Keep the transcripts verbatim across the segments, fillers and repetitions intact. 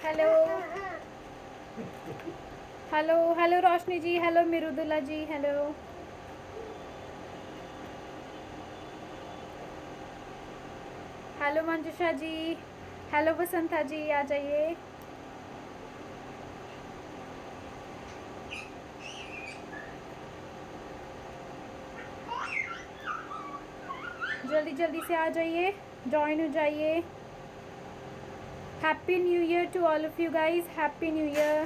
Hello hello hello Roshni ji, hello Mridula ji, hello hello Manjusha ji, hello Basanta ji, आ जाइए। जल्दी जल्दी से आ जाइए, ज्वाइन हो जाइए। Happy new year to all of you guys, happy new year.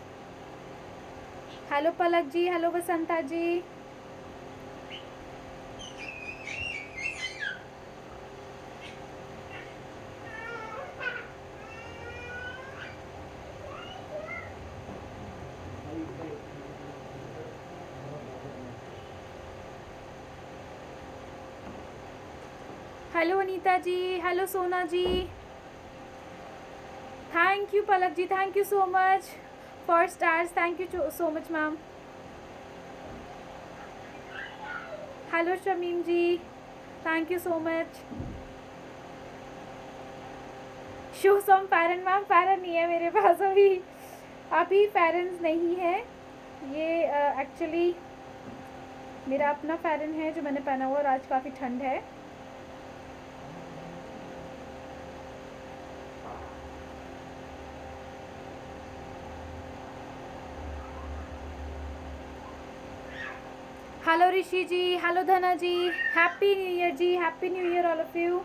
Hello Palak ji, hello Basanta ji. Hello Anita ji, hello Sona ji. Thank you Palak ji, thank you so much for stars, thank you so much ma'am. Hello Shamim ji, thank you so much. Show some pheran ma'am, pheran नहीं है मेरे पास अभी, अभी पैरन्स नहीं है ये। Actually uh, मेरा अपना पैरन है जो मैंने पहना हुआ और आज काफ़ी ठंड है। हेलो ऋषि ji, hello Dhana ji, happy new year जी, happy new year all of you.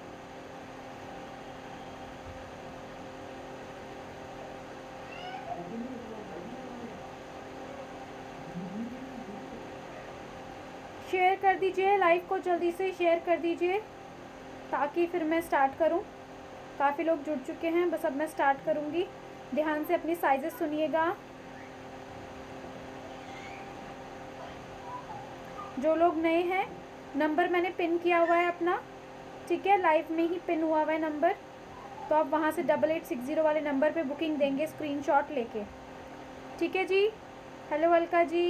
Share कर दीजिए लाइव को, जल्दी से शेयर कर दीजिए ताकि फिर मैं स्टार्ट करूं। काफ़ी लोग जुड़ चुके हैं, बस अब मैं स्टार्ट करूंगी। ध्यान से अपनी साइजेस सुनिएगा। जो लोग नए हैं, नंबर मैंने पिन किया हुआ है अपना, ठीक है, लाइव में ही पिन हुआ हुआ है नंबर, तो आप वहाँ से डबल एट सिक्स ज़ीरो वाले नंबर पे बुकिंग देंगे स्क्रीनशॉट लेके, ठीक है जी। हेलो अलका जी,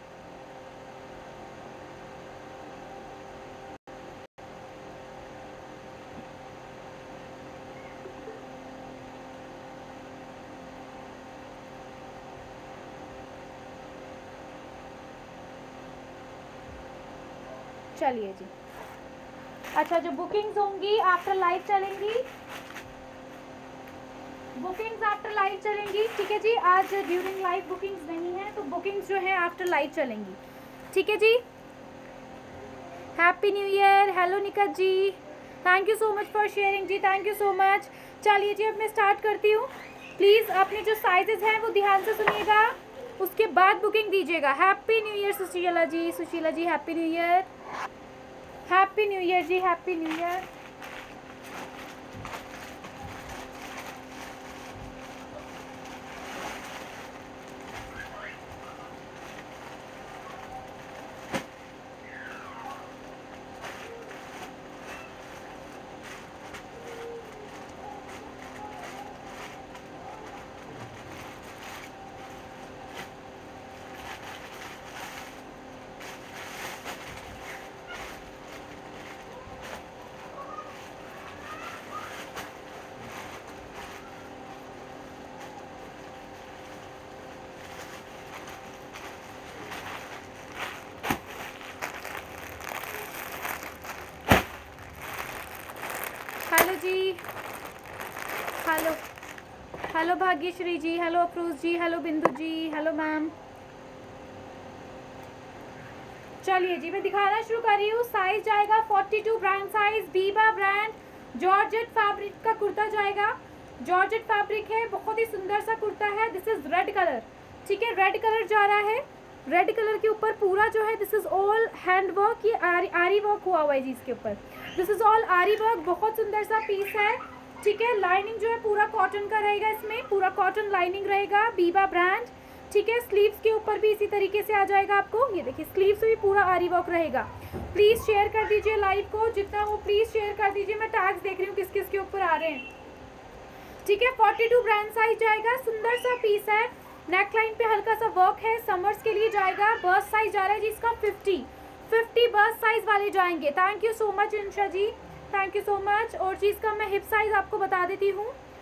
चलिए जी। अच्छा, जो बुकिंग्स होंगी आफ्टर लाइव चलेंगी, बुकिंग्स आफ्टर लाइव चलेंगी, ठीक है जी। आज ड्यूरिंग लाइव बुकिंग्स नहीं है, तो बुकिंग्स जो है आफ्टर लाइव चलेंगी, ठीक है जी। Happy new year, hello Nikat ji, thank you so much for sharing जी, थैंक यू सो मच। चलिए जी, अब मैं स्टार्ट करती हूँ। प्लीज़ अपने जो साइजेस हैं वो ध्यान से सुनिएगा, उसके बाद बुकिंग दीजिएगा। Happy new year Sushila ji, Sushila ji happy new year, happy new year जी, हैप्पी न्यू ईयर। हेलो जी, hello hello Bhagyashree ji, hello Afroz ji, hello Bindu ji, hello ma'am. चलिए जी, मैं दिखाना शुरू कर रही हूँ। साइज जाएगा forty two, brand size, Biba brand, georgette fabric का कुर्ता जाएगा। जॉर्जेट फैब्रिक है, बहुत ही सुंदर सा कुर्ता है। दिस इज रेड कलर, ठीक है, रेड कलर जा रहा है। रेड कलर के ऊपर पूरा जो है this is all hand work, ये आरी आरी वर्क हुआ हुआ है जी इसके ऊपर। This is all aari work, बहुत सुंदर सा पीस है, ठीक है। लाइनिंग जो है पूरा कॉटन का रहेगा, इसमें पूरा कॉटन लाइनिंग रहेगा, बीबा ब्रांड, ठीक है। स्लीव्स के ऊपर भी इसी तरीके से आ जाएगा आपको, ये देखिए स्लीव्स भी पूरा आरी वर्क रहेगा। प्लीज़ शेयर कर दीजिए लाइव को, जितना हो प्लीज़ शेयर कर दीजिए। मैं टैग्स देख रही हूँ किस किस के ऊपर आ रहे हैं, ठीक है। फोर्टी टू ब्रांड साइज जाएगा, सुंदर सा पीस है। नेक लाइन पे हल्का सा वर्क है, समर्स के लिए जाएगा। बर्स्ट साइज जा रहा है जी इसका फिफ्टी, फिफ्टी बर्स्ट साइज वाले जाएंगे। Thank you so much Insha ji, thank you so much. और जी इसका मैं हिप साइज आपको बता देती हूँ,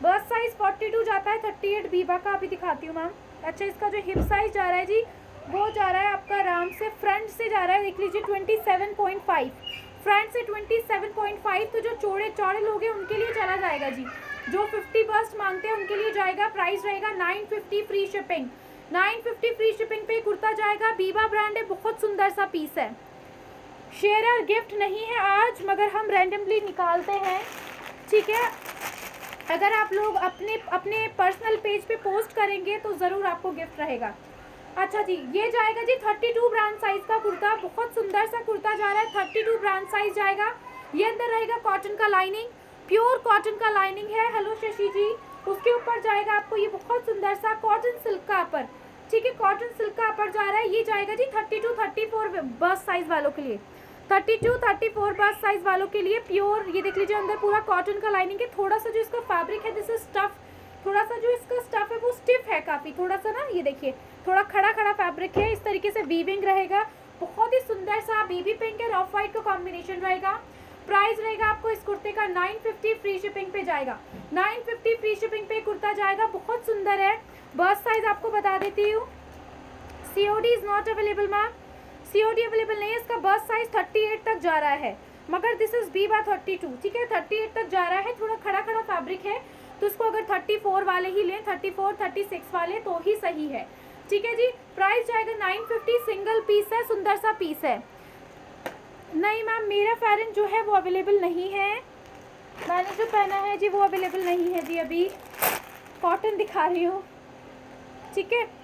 बर्स्ट साइज फोर्टी टू जाता है, थर्टी एट बीबा का अभी दिखाती हूँ मैम। अच्छा, इसका जो हिप साइज जा रहा है जी वो जा रहा है आपका आराम से फ्रंट से जा रहा है, देख लीजिए twenty seven point five, front से ट्वेंटी सेवन पॉइंट फाइव। तो जो चौड़े चौड़े लोग हैं उनके लिए चला जाएगा जी, जो फिफ्टी बस्ट मांगते हैं उनके लिए जाएगा। प्राइस रहेगा nine fifty free shipping, nine fifty free shipping पे कुर्ता जाएगा। बीबा ब्रांड है, बहुत सुंदर सा पीस है। शेयर गिफ्ट नहीं है आज, मगर हम रैंडमली निकालते हैं, ठीक है। अगर आप लोग अपने अपने पर्सनल पेज पे पोस्ट करेंगे तो ज़रूर आपको गिफ्ट रहेगा। अच्छा जी, ये जाएगा जी थर्टी टू ब्रांड साइज का कुर्ता, बहुत सुंदर सा कुर्ता जा रहा है, थर्टी टू ब्रांड साइज जाएगा। ये अंदर रहेगा कॉटन का लाइनिंग, प्योर कॉटन का लाइनिंग है। हेलो शशि जी, उसके ऊपर जाएगा आपको ये बहुत सुंदर सा कॉटन सिल्क का अपर, ठीक है, कॉटन सिल्क का अपर जा रहा है। ये जाएगा जी thirty two thirty four bust size वालों के लिए, thirty two thirty four bust size वालों के लिए प्योर। ये देख लीजिए अंदर पूरा कॉटन का लाइनिंग है। थोड़ा सा जो इसका फैब्रिक है, दिस इज स्टफ, थोड़ा सा जो इसका स्टफ है वो स्टिफ है काफ़ी, थोड़ा सा ना, ये देखिए थोड़ा खड़ा खड़ा फैब्रिक है। इस तरीके से वीविंग रहेगा, बहुत ही सुंदर सा baby pink and off white का कॉम्बिनेशन रहेगा। प्राइस रहेगा आपको इस कुर्ते का नाइन फिफ्टी फ्री शिपिंग पे जाएगा, नाइन फिफ्टी फ्री शिपिंग पे कुर्ता जाएगा, बहुत सुंदर है। बस साइज आपको बता देती हूँ, C O D is not available ma'am, C O D available नहीं है। इसका बस साइज थर्टी एट तक जा रहा है, मगर this is Biba thirty two, ठीक है, थर्टी एट तक जा रहा है। थोड़ा खड़ा खड़ा फैब्रिक है, तो इसको अगर थर्टी फोर वाले ही लें, थर्टी फोर थर्टी सिक्स वाले तो ही सही है, ठीक है जी। प्राइस जाएगा नाइन फिफ्टी, सिंगल पीस है, सुंदर सा पीस है। नहीं मैम, मेरा फेरन जो है वो अवेलेबल नहीं है, मैंने जो पहना है जी वो अवेलेबल नहीं है जी, अभी कॉटन दिखा रही हूँ, ठीक है।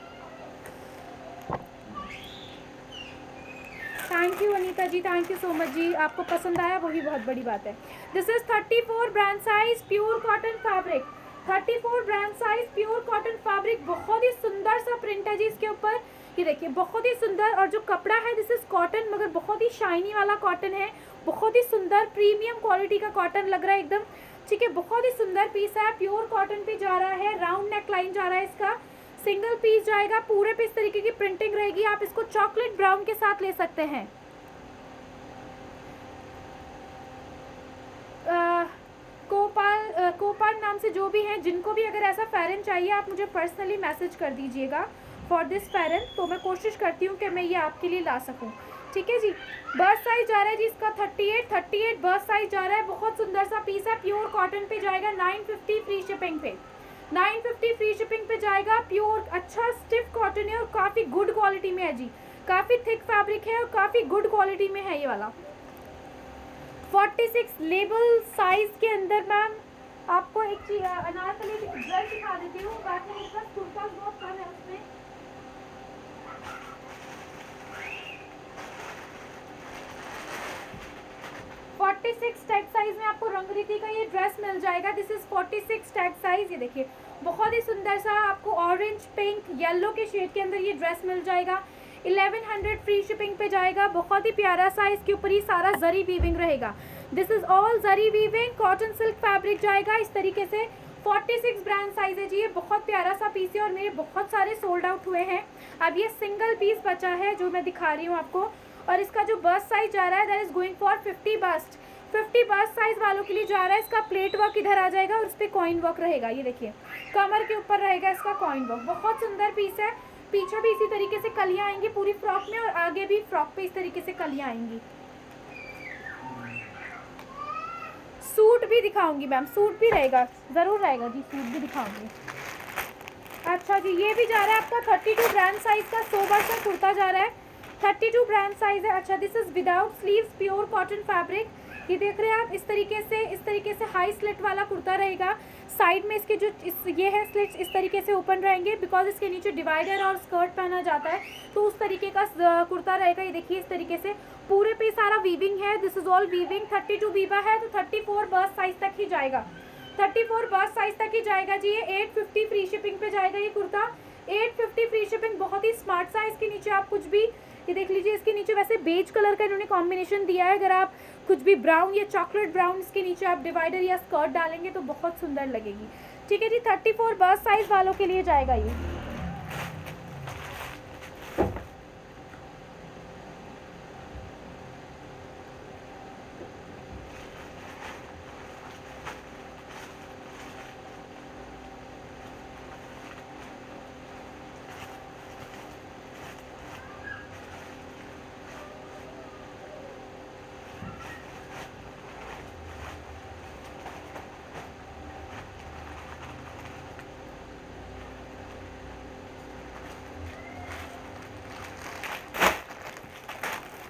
Thank you Anita ji, thank you so much जी, आपको पसंद आया वही बहुत बड़ी बात है। This is thirty four brand size pure cotton fabric, thirty four brand size pure cotton fabric, बहुत ही सुंदर सा प्रिंट है जी इसके ऊपर, ये देखिए बहुत ही सुंदर। और जो कपड़ा है दिस इज कॉटन, मगर बहुत ही शाइनी वाला कॉटन है, बहुत ही सुंदर प्रीमियम क्वालिटी का कॉटन लग रहा है एकदम, ठीक है, बहुत ही सुंदर पीस है। प्योर कॉटन पे जा रहा है, राउंड नेक लाइन जा रहा है इसका, सिंगल पीस जाएगा, पूरे पे इस तरीके की प्रिंटिंग रहेगी। आप इसको चॉकलेट ब्राउन के साथ ले सकते हैं। कोपाल कोपाल नाम से जो भी हैं, जिनको भी अगर ऐसा फेरन चाहिए आप मुझे पर्सनली मैसेज कर दीजिएगा फॉर दिस फेरन, तो मैं कोशिश करती हूँ कि मैं ये आपके लिए ला सकूँ, ठीक है जी। बर्स्ट साइज जा रहा है जी इसका thirty eight, thirty eight bust size जा रहा है, बहुत सुंदर सा पीस है। प्योर कॉटन पे जाएगा नाइन फिफ्टी फ्री शिपिंग पे, नाइन फिफ्टी फ्री शिपिंग पे जाएगा। प्योर अच्छा स्टिफ कॉटन है और काफ़ी गुड क्वालिटी में है जी, काफ़ी थिक फैब्रिक है और काफ़ी गुड क्वालिटी में है ये वाला। फोर्टी सिक्स लेबल साइज के अंदर मैम आपको एक चीज अनारकली ड्रेस दिखा देती हूँ, बाकी मेरे पास कुर्ता बहुत कम है उसमें। फोर्टी सिक्स टैग साइज में आपको रंगरीति का ये ड्रेस मिल जाएगा। This is forty six tag size, ये देखिए बहुत ही सुंदर सा आपको ऑरेंज पिंक येलो के शेड के अंदर ये ड्रेस मिल जाएगा। इलेवन हंड्रेड फ्री शिपिंग पे जाएगा, बहुत ही प्यारा सा, इसके ऊपर ही सारा जरी वीविंग रहेगा। This is all zari weaving, cotton silk fabric जाएगा इस तरीके से। फोर्टी सिक्स ब्रांड साइज है जी, ये बहुत प्यारा सा पीस है और मेरे बहुत सारे सोल्ड आउट हुए हैं। अब ये सिंगल पीस बचा है जो मैं दिखा रही हूँ आपको, और इसका जो बस्ट साइज जा रहा है that is going for fifty bust, fifty bust size वालों के लिए जा रहा है। इसका प्लेट वर्क इधर आ जाएगा और उस पर कॉइन वर्क रहेगा, ये देखिए कमर के ऊपर रहेगा इसका कॉइन वर्क, बहुत सुंदर पीस है। पीछे भी इसी तरीके से कलियां आएंगी पूरी फ्रॉक में और आगे भी फ्रॉक पे इस तरीके से कलियां आएंगी। सूट भी दिखाऊंगी मैम, सूट भी रहेगा, ज़रूर रहेगा जी, सूट भी दिखाऊंगी। अच्छा जी, ये भी जा रहा है आपका थर्टी टू ब्रांड साइज का सोबर सा कुर्ता जा रहा है, थर्टी टू ब्रांड साइज है। अच्छा, this is without sleeves pure cotton fabric, ये देख रहे हैं आप इस तरीके से, इस तरीके से हाई स्लिट वाला कुर्ता रहेगा। साइड में इसके जो इस ये है स्लिट्स इस तरीके से ओपन रहेंगे, बिकॉज इसके नीचे डिवाइडर और स्कर्ट पहना जाता है, तो उस तरीके का कुर्ता रहेगा। ये देखिए इस तरीके से पूरे पे सारा वीविंग है, this is all weaving. Thirty two Biba है तो थर्टी फोर बर्स्ट साइज तक ही जाएगा, थर्टी फोर बर्स्ट साइज तक ही जाएगा जी। ये एट फिफ्टी फ्री शिपिंग पे जाएगा ये kurta, eight fifty free shipping. बहुत ही स्मार्ट सा, इसके नीचे आप कुछ भी, ये देख लीजिए इसके नीचे वैसे बेज कलर का इन्होंने कॉम्बिनेशन दिया है, अगर आप कुछ भी ब्राउन या चॉकलेट ब्राउन इसके नीचे आप डिवाइडर या स्कर्ट डालेंगे तो बहुत सुंदर लगेगी, ठीक है जी। थर्टी फोर बर्स्ट साइज वालों के लिए जाएगा ये।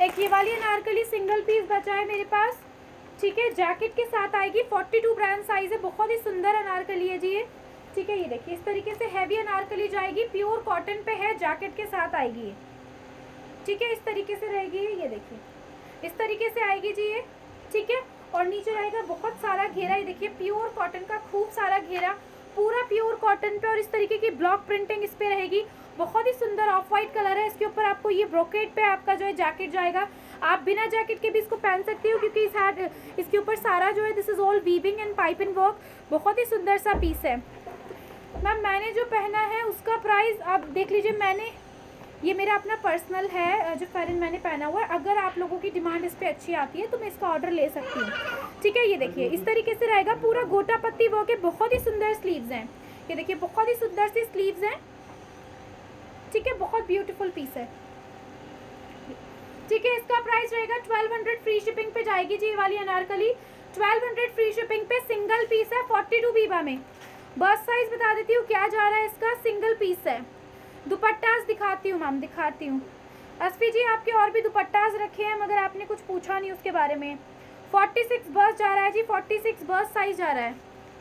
एक ये वाली अनारकली सिंगल पीस बचा है मेरे पास, ठीक है, जैकेट के साथ आएगी। फोर्टी टू ब्रांड साइज है, बहुत ही सुंदर अनारकली है जी ये, ठीक है। ये देखिए इस तरीके से हैवी अनारकली जाएगी, प्योर कॉटन पे है, जैकेट के साथ आएगी ये, ठीक है। इस तरीके से रहेगी ये, देखिए इस तरीके से आएगी जी ये, ठीक है। और नीचे रहेगा बहुत सारा घेरा, ये देखिए प्योर कॉटन का खूब सारा घेरा, पूरा प्योर कॉटन पे, और इस तरीके की ब्लॉक प्रिंटिंग इस पे रहेगी। बहुत ही सुंदर ऑफ वाइट कलर है, इसके ऊपर आपको ये ब्रोकेट पे आपका जो है जैकेट जाएगा। आप बिना जैकेट के भी इसको पहन सकते हो, क्योंकि इस हैड इसके ऊपर सारा जो है this is all weaving and piping work. बहुत ही सुंदर सा पीस है मैम। मैंने जो पहना है उसका प्राइस आप देख लीजिए, मैंने ये मेरा अपना पर्सनल है जो फेरन मैंने पहना हुआ है। अगर आप लोगों की डिमांड इस पर अच्छी आती है तो मैं इसका ऑर्डर ले सकती हूँ, ठीक है। ये देखिए इस तरीके से रहेगा, पूरा गोटा पत्ती वर्क है, बहुत ही सुंदर स्लीव्स हैं, ये देखिए बहुत ही सुंदर सी स्लीव्स हैं, ठीक है। बहुत ब्यूटीफुल पीस है, ठीक है। इसका प्राइस रहेगा ट्वेल्व हंड्रेड, फ्री शिपिंग पे जाएगी जी ये वाली anarkali, twelve hundred free shipping पे। सिंगल पीस है, फोर्टी टू बीबा में। बस साइज बता देती हूँ क्या जा रहा है इसका, सिंगल पीस है। दुपट्टास दिखाती हूँ मैम, दिखाती हूँ। असफी जी आपके और भी दुपट्टास रखे हैं मगर आपने कुछ पूछा नहीं उसके बारे में। फोर्टी सिक्स बस जा रहा है जी, फोर्टी सिक्स बस साइज जा रहा है।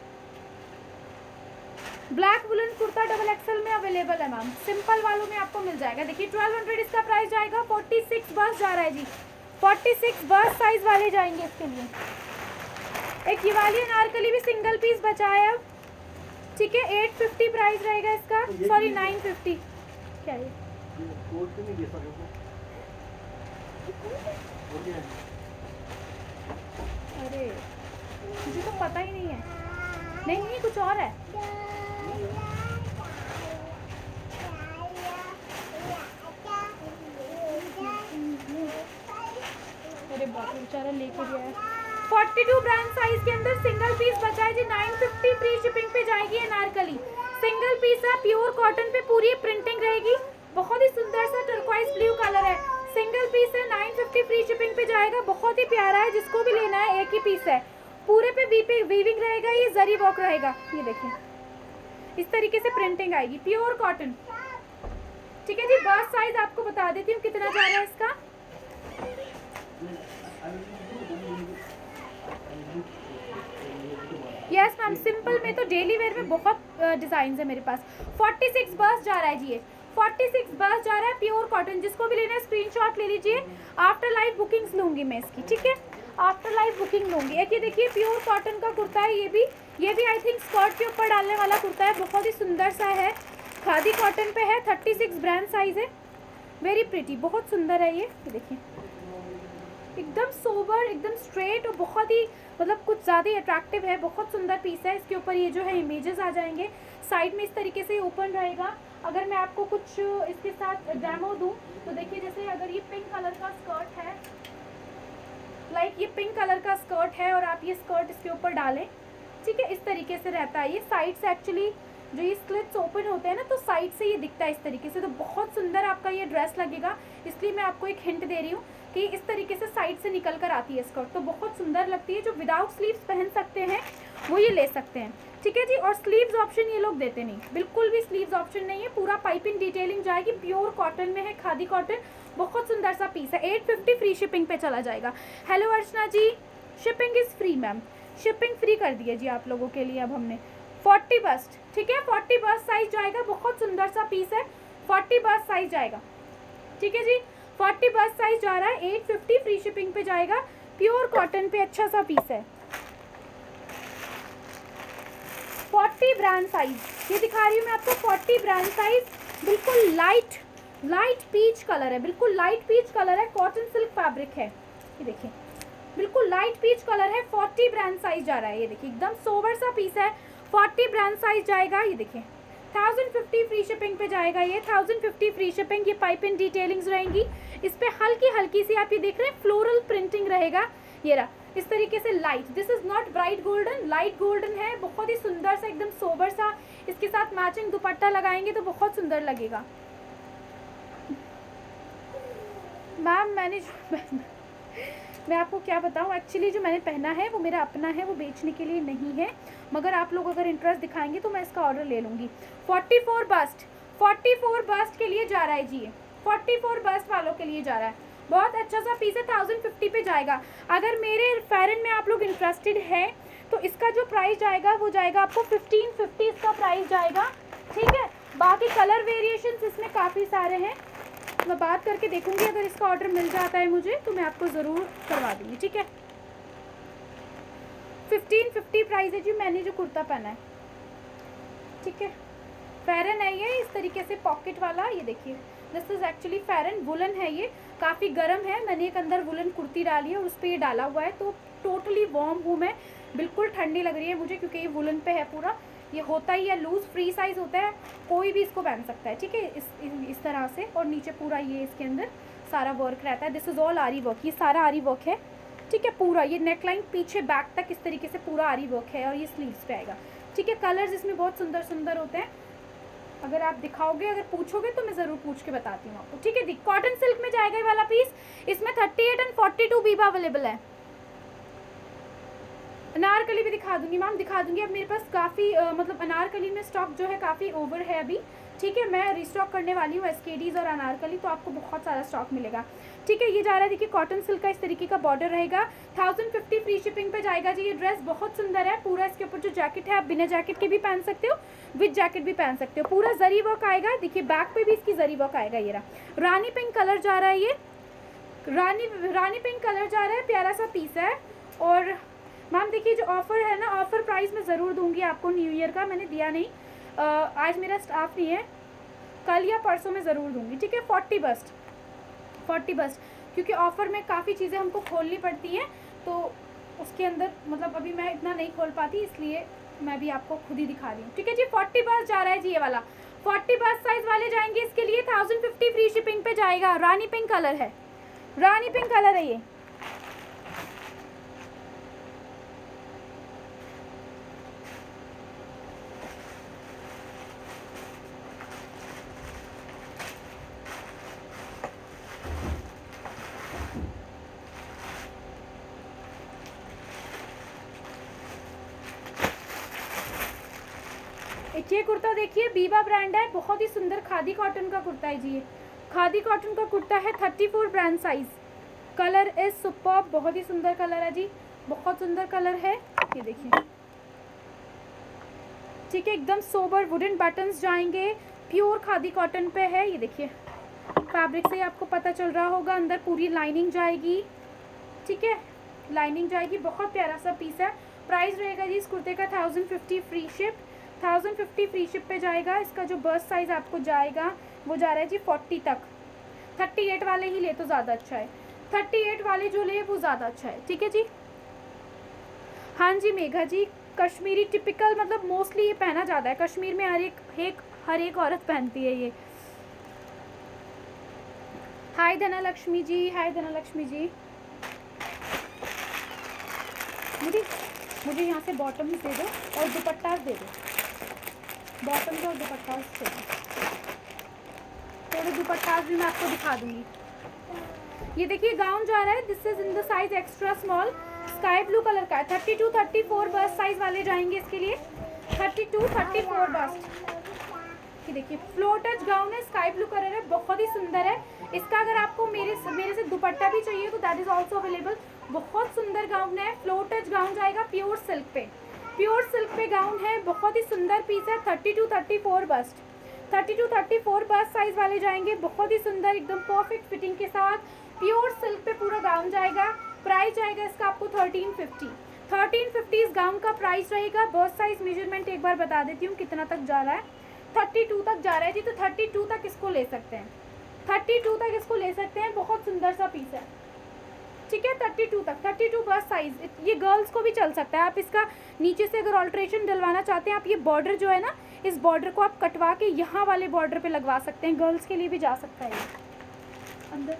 Black woollen kurta double XL में अवेलेबल है मैम, सिंपल वालों में आपको मिल जाएगा। देखिए ट्वेल्व हंड्रेड इसका प्राइस जाएगा, फोर्टी सिक्स बस जा रहा है जी, फोर्टी सिक्स बस साइज वाले जाएंगे इसके लिए। एक ये वाली अनारकली भी सिंगल पीस बचा है अब, ठीक है। एट फिफ्टी प्राइस रहेगा इसका, सॉरी नाइन फिफ्टी। क्या है अरे मुझे तो पता ही नहीं है, नहीं नहीं कुछ और है। अरे बाप रे बेचारा लेके गया है। फोर्टी टू ब्रांड साइज के अंदर सिंगल पीस बचा है जी, नाइन फिफ्टी फ्री शिपिंग पे जाएगी अनारकली। सिंगल पीस है, प्योर कॉटन पे पूरी प्रिंटिंग रहेगी, बहुत ही सुंदर सा टर्कोइज ब्लू कलर है। सिंगल पीस है, नाइन फिफ्टी फ्री शिपिंग पे जाएगा, बहुत ही प्यारा है। जिसको भी लेना है एक ही पीस है, पूरे पे वी वीविंग रहेगा, ये जरी वर्क रहेगा। ये देखिए इस तरीके से प्रिंटिंग आएगी, प्योर कॉटन, ठीक है जी। बस साइज आपको बता देती हूँ कितना जा रहा है इसका। यस मैम, सिंपल में तो डेली वेयर में बहुत डिजाइन है मेरे पास। फोर्टी सिक्स बस जा रहा है जी ये, फोर्टी सिक्स बस जा रहा है, प्योर कॉटन। जिसको भी लेना है स्क्रीनशॉट ले लीजिए, आफ्टर लाइव बुकिंग्स लूंगी मैं इसकी, ठीक है, आफ्टर लाइव बुकिंग लूंगी। एक ये देखिए प्योर कॉटन का कुर्ता है, ये भी ये भी आई थिंक स्कर्ट के ऊपर डालने वाला कुर्ता है, बहुत ही सुंदर सा है, खादी कॉटन पे है, थर्टी सिक्स ब्रांड साइज है, वेरी प्रिटी, बहुत सुंदर है ये। ये देखिए एकदम सोबर, एकदम स्ट्रेट और बहुत ही मतलब कुछ ज़्यादा ही अट्रैक्टिव है, बहुत सुंदर पीस है। इसके ऊपर ये जो है इमेजेस आ जाएंगे, साइड में इस तरीके से ओपन रहेगा। अगर मैं आपको कुछ इसके साथ डेमो दूं तो देखिए, जैसे अगर ये पिंक कलर का स्कर्ट है, लाइक ये पिंक कलर का स्कर्ट है और आप ये स्कर्ट इसके ऊपर डालें, ठीक है, इस तरीके से रहता है। ये साइड से एक्चुअली जो ये स्लिट्स ओपन होते हैं ना, तो साइड से ये दिखता है इस तरीके से, तो बहुत सुंदर आपका ये ड्रेस लगेगा। इसलिए मैं आपको एक हिंट दे रही हूँ कि इस तरीके से साइड से निकल कर आती है स्कर्ट, तो बहुत सुंदर लगती है। जो विदाउट स्लीव्स पहन सकते हैं वो ये ले सकते हैं, ठीक है जी। और स्लीव्स ऑप्शन ये लोग देते नहीं, बिल्कुल भी स्लीव्स ऑप्शन नहीं है, पूरा पाइपिंग डिटेलिंग जाएगी, प्योर कॉटन में है, खादी कॉटन, बहुत सुंदर सा पीस है। एट फिफ्टी फ्री शिपिंग पे चला जाएगा। Hello Archana ji, shipping is free ma'am, shipping free कर दिए जी आप लोगों के लिए अब हमने। फोर्टी बस्ट, ठीक है, फोर्टी बस्ट साइज जाएगा, बहुत सुंदर सा पीस है, फोर्टी बस्ट साइज जाएगा, ठीक है जी। फोर्टी बस्ट साइज जा रहा है, एट फिफ्टी फ्री शिपिंग पे जाएगा, प्योर कॉटन पे अच्छा सा पीस है। फोर्टी ब्रांड साइज ये दिखा रही हूँ मैं आपको, फोर्टी ब्रांड साइज, बिल्कुल लाइट लाइट पीच कलर है, बिल्कुल लाइट पीच कलर है, कॉटन सिल्क फैब्रिक है, ये देखिए बिल्कुल लाइट पीच कलर है, फोर्टी ब्रांड साइज जा रहा है। ये देखिए एकदम सोबर सा पीस है, फोर्टी ब्रांड साइज जाएगा। ये देखिए थाउजेंड फिफ्टी फ्री शिपिंग पे जाएगा ये, थाउजेंड फिफ्टी फ्री शिपिंग। ये पाइप इन डिटेलिंग्स रहेंगी, इस पे हल्की हल्की सी आप ये देख रहे हैं फ्लोरल प्रिंटिंग रहेगा। ये रहा इस तरीके से light, this is not bright golden, light golden है, बहुत ही सुंदर सा, एकदम सोबर सा। इसके साथ मैचिंग दुपट्टा लगाएंगे तो बहुत सुंदर लगेगा। मैम मैंने जो मैं आपको क्या बताऊं, एक्चुअली जो मैंने पहना है वो मेरा अपना है, वो बेचने के लिए नहीं है, मगर आप लोग अगर इंटरेस्ट दिखाएंगे तो मैं इसका ऑर्डर ले लूँगी। Forty four bust, forty four bust के लिए जा रहा है जी, ये फोर्टी फोर बस्ट वालों के लिए जा रहा है, बहुत अच्छा सा पीस है, थाउजेंड फिफ्टी पे जाएगा। अगर मेरे फेरन में आप लोग इंटरेस्टेड हैं तो इसका जो प्राइस जाएगा वो जाएगा आपको फिफ्टीन फिफ्टी इसका प्राइस जाएगा, ठीक है। बाकी कलर वेरिएशंस इसमें काफ़ी सारे हैं, मैं बात करके देखूंगी, अगर इसका ऑर्डर मिल जाता है मुझे तो मैं आपको ज़रूर करवा दूंगी, ठीक है। फिफ्टीन फिफ्टी प्राइस है जी, मैंने जो कुर्ता पहना है, ठीक है। फेरन है ये इस तरीके से पॉकेट वाला, ये देखिए this is actually pheran, woollen है ये, काफ़ी गर्म है। मैंने एक अंदर वुलन कुर्ती डाली है और उस पर ये डाला हुआ है, तो टोटली वार्म हूँ मैं, बिल्कुल ठंडी लग रही है मुझे, क्योंकि ये वुलन पे है पूरा। ये होता ही है लूज़, फ्री साइज़ होता है, कोई भी इसको पहन सकता है, ठीक है। इस इस तरह से, और नीचे पूरा ये इसके अंदर सारा वर्क रहता है। This is all aari work, ये सारा आरी वर्क है, ठीक है। पूरा ये नेक लाइन पीछे बैक तक इस तरीके से पूरा आरी वर्क है, और ये स्लीव्स पे आएगा, ठीक है। कलर्स इसमें बहुत सुंदर सुंदर होते हैं, अगर आप दिखाओगे, अगर पूछोगे तो मैं ज़रूर पूछ के बताती हूँ आपको, ठीक है। दी कॉटन सिल्क में जाएगा ये वाला पीस, इसमें thirty eight and forty two Biba available है। अनारकली भी दिखा दूंगी मैम, दिखा दूंगी। अब मेरे पास काफ़ी मतलब अनारकली में स्टॉक जो है काफ़ी ओवर है अभी, ठीक है। मैं रिस्टॉक करने वाली हूँ एसकेडीज़ और अनारकली, तो आपको बहुत सारा स्टॉक मिलेगा, ठीक है। ये जा रहा है, देखिए कॉटन सिल्क का इस तरीके का बॉर्डर रहेगा, थाउजेंड फिफ्टी फ्री शिपिंग पे जाएगा जी। ये ड्रेस बहुत सुंदर है, पूरा इसके ऊपर जो जैकेट है आप बिना जैकेट के भी पहन सकते हो, विद जैकेट भी पहन सकते हो। पूरा जरी वर्क आएगा, देखिए बैक पे भी इसकी जरी वर्क आएगा। ये रहा रानी पिंक कलर जा रहा है, ये रानी रानी पिंक कलर जा रहा है, प्यारा सा पीस है। और मैम देखिए जो ऑफ़र है ना, ऑफ़र प्राइस मैं ज़रूर दूंगी आपको, न्यू ईयर का मैंने दिया नहीं, आ, आज मेरा स्टाफ नहीं है, कल या परसों में ज़रूर दूंगी, ठीक है। फोर्टी बस्ट फोर्टी बस्ट क्योंकि ऑफ़र में काफ़ी चीज़ें हमको खोलनी पड़ती हैं, तो उसके अंदर मतलब अभी मैं इतना नहीं खोल पाती, इसलिए मैं भी आपको खुद ही दिखा रही हूँ, ठीक है जी। फोर्टी बस्ट जा रहा है जी, ये वाला फोर्टी बस्ट साइज़ वाले जाएंगे इसके लिए थाउजेंड फिफ्टी फ्री शिपिंग पे जाएगा। रानी पिंक कलर है, रानी पिंक कलर है ये। ये कुर्ता देखिए, बीबा ब्रांड है, बहुत ही सुंदर खादी कॉटन का कुर्ता है जी। ये खादी कॉटन का कुर्ता है, thirty four brand size, colour is superb, बहुत ही सुंदर कलर है जी, बहुत सुंदर कलर है, ये देखिए, ठीक है। एकदम सोबर वुडन बटन्स जाएंगे, प्योर खादी कॉटन पे है, ये देखिए फैब्रिक से आपको पता चल रहा होगा। अंदर पूरी लाइनिंग जाएगी, ठीक है, लाइनिंग जाएगी, बहुत प्यारा सा पीस है। प्राइस रहेगा जी इस कुर्ते का thousand fifty free ship, thousand fifty free ship पे जाएगा। इसका जो बस्ट साइज़ आपको जाएगा वो जा रहा है जी फोर्टी तक, थर्टी एट वाले ही ले तो ज़्यादा अच्छा है, थर्टी एट वाले जो ले वो ज़्यादा अच्छा है, ठीक है जी। हाँ जी मेघा जी, कश्मीरी टिपिकल मतलब मोस्टली ये पहना जाता है कश्मीर में, हर एक एक हर एक औरत पहनती है ये। हाय धनलक्ष्मी जी, हाय धनलक्ष्मी जी। मुझे मुझे यहाँ से बॉटम्स दे दो और दुपट्टा दे दो, बॉटम और दुपट्टा से थोड़े दुपट्टा भी मैं आपको दिखा दूंगी। ये देखिए गाउन जा रहा है, this is in the size extra small, sky blue colour का है, thirty two thirty four bust size वाले जाएंगे इसके लिए, thirty two thirty four bust. ये देखिए फ्लोर टच गाउन है, स्काई ब्लू कलर है, बहुत ही सुंदर है। इसका अगर आपको मेरे मेरे से दुपट्टा भी चाहिए तो दैट इज ऑल्सो अवेलेबल। बहुत सुंदर गाउन है, फ्लोर टच गाउन जाएगा प्योर सिल्क पे, प्योर सिल्क पे गाउन है, बहुत ही सुंदर पीस है। Thirty two thirty four bust, thirty two thirty four bust size वाले जाएंगे, बहुत ही सुंदर एकदम परफेक्ट फिटिंग के साथ प्योर सिल्क पे पूरा गाउन जाएगा। प्राइस जाएगा इसका आपको थर्टीन फिफ्टी, थर्टीन फिफ्टी इस गाउन का प्राइस रहेगा। बस्ट साइज मेजरमेंट एक बार बता देती हूँ कितना तक जा रहा है, थर्टी टू तक जा रहा है जी, तो थर्टी टू तक इसको ले सकते हैं, थर्टी टू तक इसको ले सकते हैं, बहुत सुंदर सा पीस है, ठीक है। थर्टी टू तक, थर्टी टू बस साइज, ये गर्ल्स को भी चल सकता है। आप इसका नीचे से अगर ऑल्ट्रेशन डलवाना चाहते हैं आप, ये बॉर्डर जो है ना, इस बॉर्डर को आप कटवा के यहाँ वाले बॉर्डर पे लगवा सकते हैं, गर्ल्स के लिए भी जा सकता है। अंदर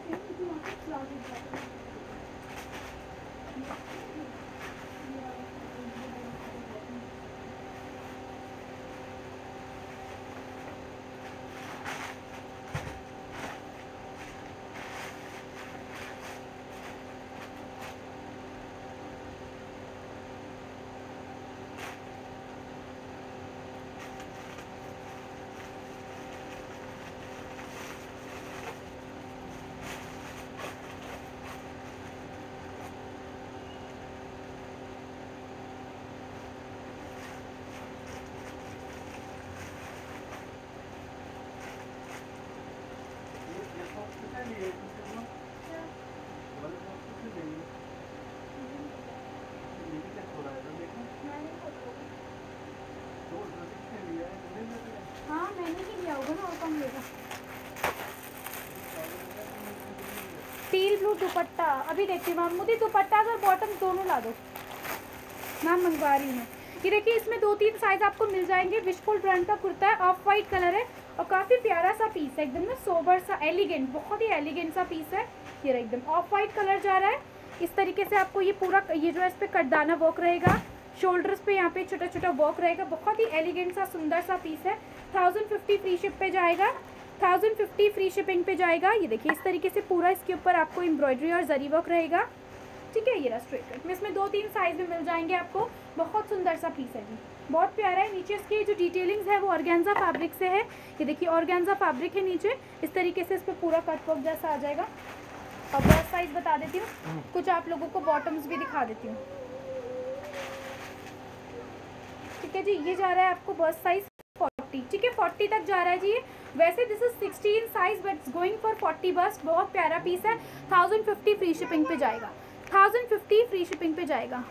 दुपट्टा अभी देखती हूँ मैम, मुझे दुपट्टा और बॉटम दोनों ला दो मैम, मंगवा रही हूँ। ये देखिए इसमें दो तीन साइज आपको मिल जाएंगे। विशफुल ब्रांड का कुर्ता है, ऑफ वाइट कलर है और काफ़ी प्यारा सा पीस है, एकदम ना सोबर सा एलिगेंट, बहुत ही एलिगेंट सा पीस है। ये एकदम ऑफ वाइट कलर जा रहा है। इस तरीके से आपको ये पूरा ये जो है इस पर कटदाना वर्क रहेगा, शोल्डर्स पे यहाँ पे छोटा छोटा वर्क रहेगा, बहुत ही एलिगेंट सा सुंदर सा पीस है। थाउजेंड फिफ्टी फ्री शिप पे जाएगा, थाउजेंड फिफ्टी फ्री शिपिंग पे जाएगा। ये देखिए इस तरीके से पूरा इसके ऊपर आपको एम्ब्रॉयडरी और जरी वर्क रहेगा, ठीक है। ये रहा स्ट्रेट कट में, इसमें दो तीन साइज में मिल जाएंगे आपको। बहुत सुंदर सा पीस है जी, बहुत प्यारा है। नीचे इसकी जो डिटेलिंग्स है वो ऑर्गेन्जा फैब्रिक से है। ये देखिए ऑर्गेन्जा फैब्रिक है नीचे, इस तरीके से इस पर पूरा कट वर्क जैसा आ जाएगा। और बस साइज बता देती हूँ, कुछ आप लोगों को बॉटम्स भी दिखा देती हूँ, ठीक है जी। ये जा रहा है आपको बस साइज फोर्टी, ठीक है, फोर्टी तक जा रहा है जी। वैसे this is sixteen size but it's going for forty bust. बहुत प्यारा पीस है। थाउजेंड फिफ्टी फ्री शिपिंग पे जाएगा, थाउजेंड फिफ्टी फ्री शिपिंग पे जाएगा।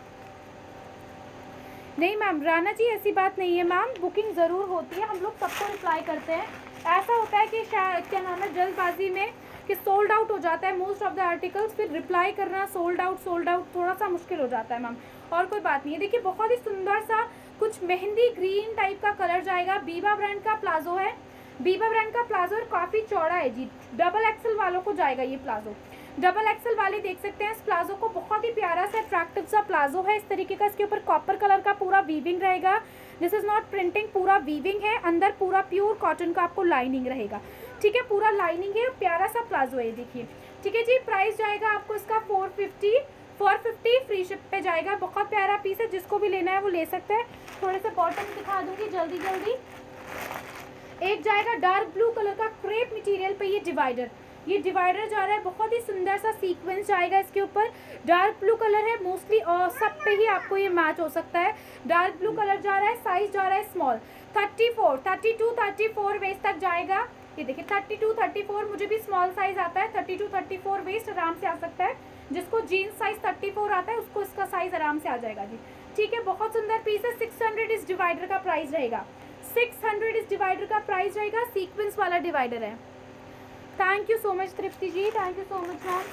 नहीं मैम राना जी ऐसी बात नहीं है मैम, बुकिंग ज़रूर होती है, हम लोग सबको रिप्लाई करते हैं। ऐसा होता है कि शायद क्या नाम है जल्दबाजी में कि सोल्ड आउट हो जाता है मोस्ट ऑफ द आर्टिकल्स, फिर रिप्लाई करना सोल्ड आउट सोल्ड आउट थोड़ा सा मुश्किल हो जाता है मैम, और कोई बात नहीं है। देखिए बहुत ही सुंदर सा कुछ मेहंदी ग्रीन टाइप का कलर जाएगा। बीबा ब्रांड का प्लाजो है, बीबा ब्रांड का प्लाजो और काफ़ी चौड़ा है जी। डबल एक्सल वालों को जाएगा ये प्लाजो, डबल एक्सल वाले देख सकते हैं इस प्लाजो को। बहुत ही प्यारा सा अट्रैक्टिव सा प्लाजो है। इस तरीके का इसके ऊपर कॉपर कलर का पूरा वीविंग रहेगा। दिस इज नॉट प्रिंटिंग, पूरा वीविंग है। अंदर पूरा प्योर कॉटन का आपको लाइनिंग रहेगा, ठीक है, पूरा लाइनिंग है। प्यारा सा प्लाजो है देखिए, ठीक है जी। प्राइस जाएगा आपको इसका four fifty, four fifty free ship पे जाएगा। बहुत प्यारा पीस है, जिसको भी लेना है वो ले सकते हैं। थोड़े से बॉटम दिखा दूंगी जल्दी जल्दी। एक जाएगा डार्क ब्लू कलर का क्रेप मटेरियल पे, ये डिवाइडर, ये डिवाइडर जा रहा है। बहुत ही सुंदर सा सीक्वेंस जाएगा इसके ऊपर। डार्क ब्लू कलर है मोस्टली और सब पे ही आपको ये मैच हो सकता है। डार्क ब्लू कलर जा रहा है, साइज जा रहा है small, thirty four, thirty two, thirty four waist तक जाएगा। ये देखिए थर्टी टू, थर्टी फोर, मुझे भी स्मॉल साइज आता है। Thirty two, thirty four waist आराम से आ सकता है। जिसको जीन्स साइज थर्टी फोर आता है उसको इसका साइज आराम से आ जाएगा जी, ठीक है। बहुत सुंदर पीस है। सिक्स हंड्रेड इस डिवाइडर का प्राइस रहेगा, सिक्स हंड्रेड इस डिवाइडर का प्राइस रहेगा। सीक्वेंस वाला डिवाइडर है। Thank you so much Tripti ji, thank you so much ma'am.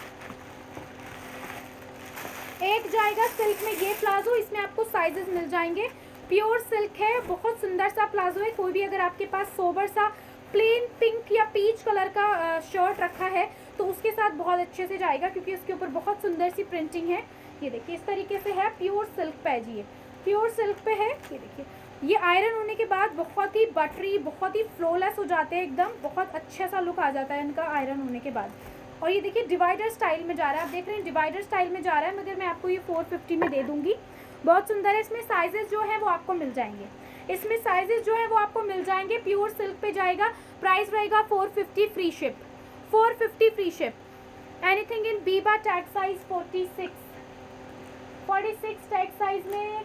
एक जाएगा सिल्क में ये प्लाजो, इसमें आपको साइजेस मिल जाएंगे। प्योर सिल्क है, बहुत सुंदर सा प्लाजो है। कोई भी अगर आपके पास सोबर सा प्लेन पिंक या पीच कलर का शर्ट रखा है तो उसके साथ बहुत अच्छे से जाएगा, क्योंकि उसके ऊपर बहुत सुंदर सी प्रिंटिंग है। ये देखिए इस तरीके से है, प्योर सिल्क पे है जी, ये प्योर सिल्क पे है। ये देखिए ये आयरन होने के बाद बहुत ही बटरी, बहुत ही फ्लोलेस हो जाते हैं एकदम, बहुत अच्छा सा लुक आ जाता है इनका आयरन होने के बाद। और ये देखिए डिवाइडर स्टाइल में जा रहा है, आप देख रहे हैं डिवाइडर स्टाइल में जा रहा है, मगर मैं आपको ये फोर फिफ्टी में दे दूंगी। बहुत सुंदर है। इसमें साइजेस जो है वो आपको मिल जाएंगे, इसमें साइजेस जो है वो आपको मिल जाएंगे। प्योर सिल्क पे जाएगा, प्राइस रहेगा four fifty free ship, four fifty free ship. Anything in Biba tag size forty six, forty six tag size में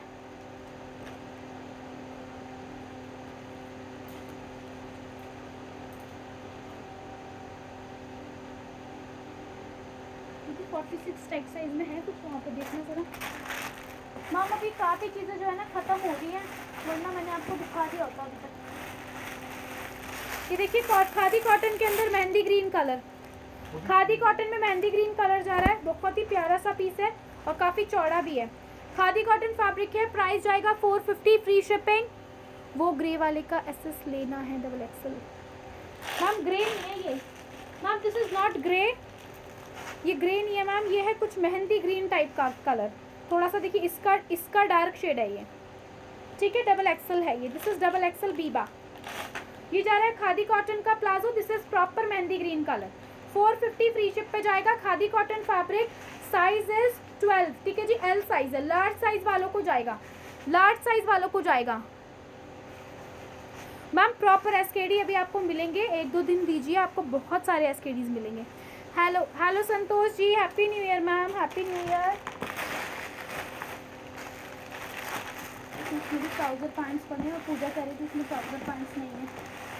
फोर्टी सिक्स टैग साइज में है कुछ, वहाँ पे देखना जरा मैम। अभी काफ़ी चीज़ें जो है ना ख़त्म हो रही हैं, वरना मैंने आपको दिखा दिया होता अभी तक। ये देखिए खादी कॉटन के अंदर mehndi green colour, khadi cotton में मेहंदी ग्रीन कलर जा रहा है। बहुत ही प्यारा सा पीस है और काफ़ी चौड़ा भी है। खादी कॉटन फैब्रिक है, प्राइस जाएगा फोर फिफ्टी फ्री शिपिंग। वो ग्रे वाले का एसएस लेना है डबल एक्सल मैम। ग्रे नहीं है ये ma'am, this is not grey, ये ग्रे नहीं है मैम, ये है कुछ मेहंदी ग्रीन टाइप का कलर। थोड़ा सा देखिए इसका इसका डार्क शेड है ये, ठीक है। डबल एक्सल है ये, this is double axle Biba. ये जा रहा है खादी कॉटन का palazzo, this is proper mehndi green colour. Four fifty free ship पे जाएगा। Khadi cotton fabric, size is twelve, ठीक है जी, एल साइज है। लार्ज साइज वालों को जाएगा, लार्ज साइज वालों को जाएगा मैम। प्रॉपर एसकेडी अभी आपको मिलेंगे, एक दो दिन दीजिए, आपको बहुत सारे एसकेडीज मिलेंगे। Hello hello Santosh ji, happy new year ma'am, happy new year. इसमें ट्राउजर पैंट्स पड़े हैं और पूजा कर रही थी, इसमें ट्राउजर पैंट्स नहीं है।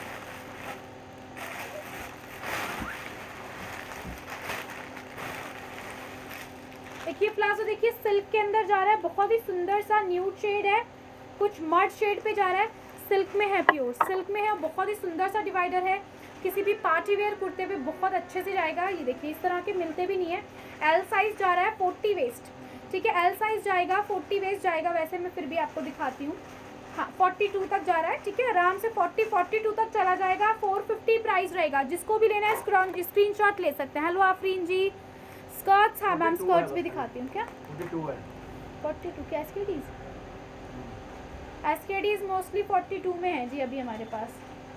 देखिए प्लाजो, देखिए सिल्क के अंदर जा रहा है, बहुत ही सुंदर सा न्यूड शेड है, कुछ मड शेड पे जा रहा है। सिल्क में है, प्योर सिल्क में है, बहुत ही सुंदर सा डिवाइडर है। किसी भी पार्टी वेयर कुर्ते पे बहुत अच्छे से जाएगा। ये देखिए इस तरह के मिलते भी नहीं है, एल साइज जा रहा है फोर्टी वेस्ट, ठीक है, एल साइज जाएगा, फोर्टी वेस्ट जाएगा, वैसे मैं फिर भी आपको दिखाती हूँ। हाँ फोर्टी टू तक जा रहा है, ठीक है, आराम से फोर्टी फोर्टी टू तक चला जाएगा। फोर फिफ्टी प्राइस रहेगा, जिसको भी लेना है स्क्रीन शॉट ले सकते हैं। हेलो आफरीन जी। स्कर्ट्स, हाँ मैम स्कर्ट्स भी दिखाती हूँ। क्या फोर्टी टू क्या SKDs? SKDs mostly forty two में है जी अभी हमारे पास।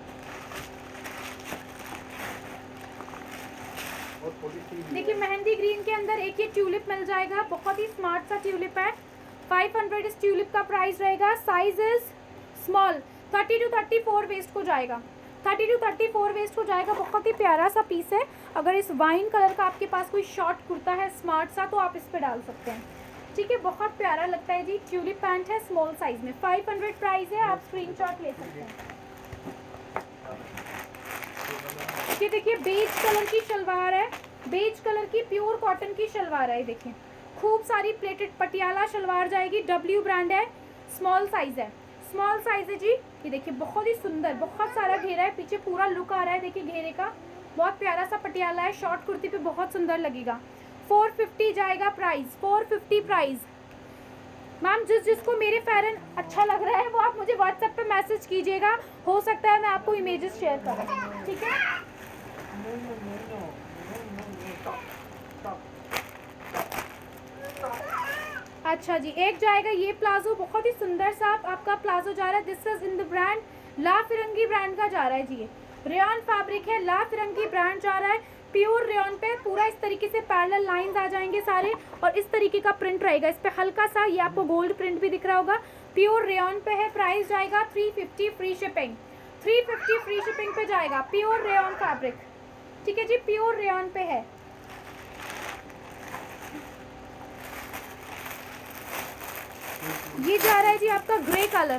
देखिए मेहंदी ग्रीन के अंदर एक ये ट्यूलिप मिल जाएगा, बहुत ही स्मार्ट सा ट्यूलिप है। फाइव हंड्रेड इस ट्यूलिप का प्राइस रहेगा। Size is small, thirty two thirty four waist को जाएगा, thirty two thirty four waist को जाएगा। बहुत ही प्यारा सा पीस है। अगर इस वाइन कलर का आपके पास कोई शॉर्ट कुर्ता है स्मार्ट सा तो आप इस पे डाल सकते हैं, ठीक है, बहुत प्यारा लगता है जी। ट्यूलिप पैंट है स्मॉल साइज में, फाइव हंड्रेड प्राइस है, आप स्क्रीनशॉट ले सकते हैं। ये देखिए बेज कलर की शलवार है, बेज कलर की प्योर कॉटन की शलवार है। देखिए खूब सारी प्लेटेड पटियाला शलवार जाएगी, डब्ल्यू ब्रांड है, स्मॉल साइज है, स्मॉल साइज है जी। ये देखिए बहुत ही सुंदर, बहुत सारा घेरा है, पीछे पूरा लुक आ रहा है देखिए घेरे का, बहुत प्यारा सा पटियाला है, शॉर्ट कुर्ती पे बहुत सुंदर लगेगा। फोर फिफ्टी जाएगा price, four fifty price. Ma'am जिस जिसको मेरे फेरन अच्छा लग रहा है वो आप मुझे व्हाट्सएप पे मैसेज कीजिएगा, हो सकता है मैं आपको इमेजेस शेयर करूँ, ठीक है। अच्छा जी, एक जाएगा ये प्लाजो, बहुत ही सुंदर सा आपका प्लाजो जा रहा है। This is in the brand La Firangi brand का जा रहा है जी। ये रेयन फैब्रिक है, ला फिरंगी ब्रांड जा रहा है, प्योर रेयन पे पूरा इस तरीके से पैरेलल लाइंस आ जाएंगे सारे और इस तरीके का प्रिंट रहेगा। इस पे हल्का सा ये आपको गोल्ड प्रिंट भी दिख रहा होगा, प्योर रेयन पे है। प्राइस जाएगा three fifty free shipping, three fifty free shipping पे जाएगा। प्योर रेयन फैब्रिक, ठीक है जी, प्योर रेयन पे है। ये जा रहा है जी आपका ग्रे कलर,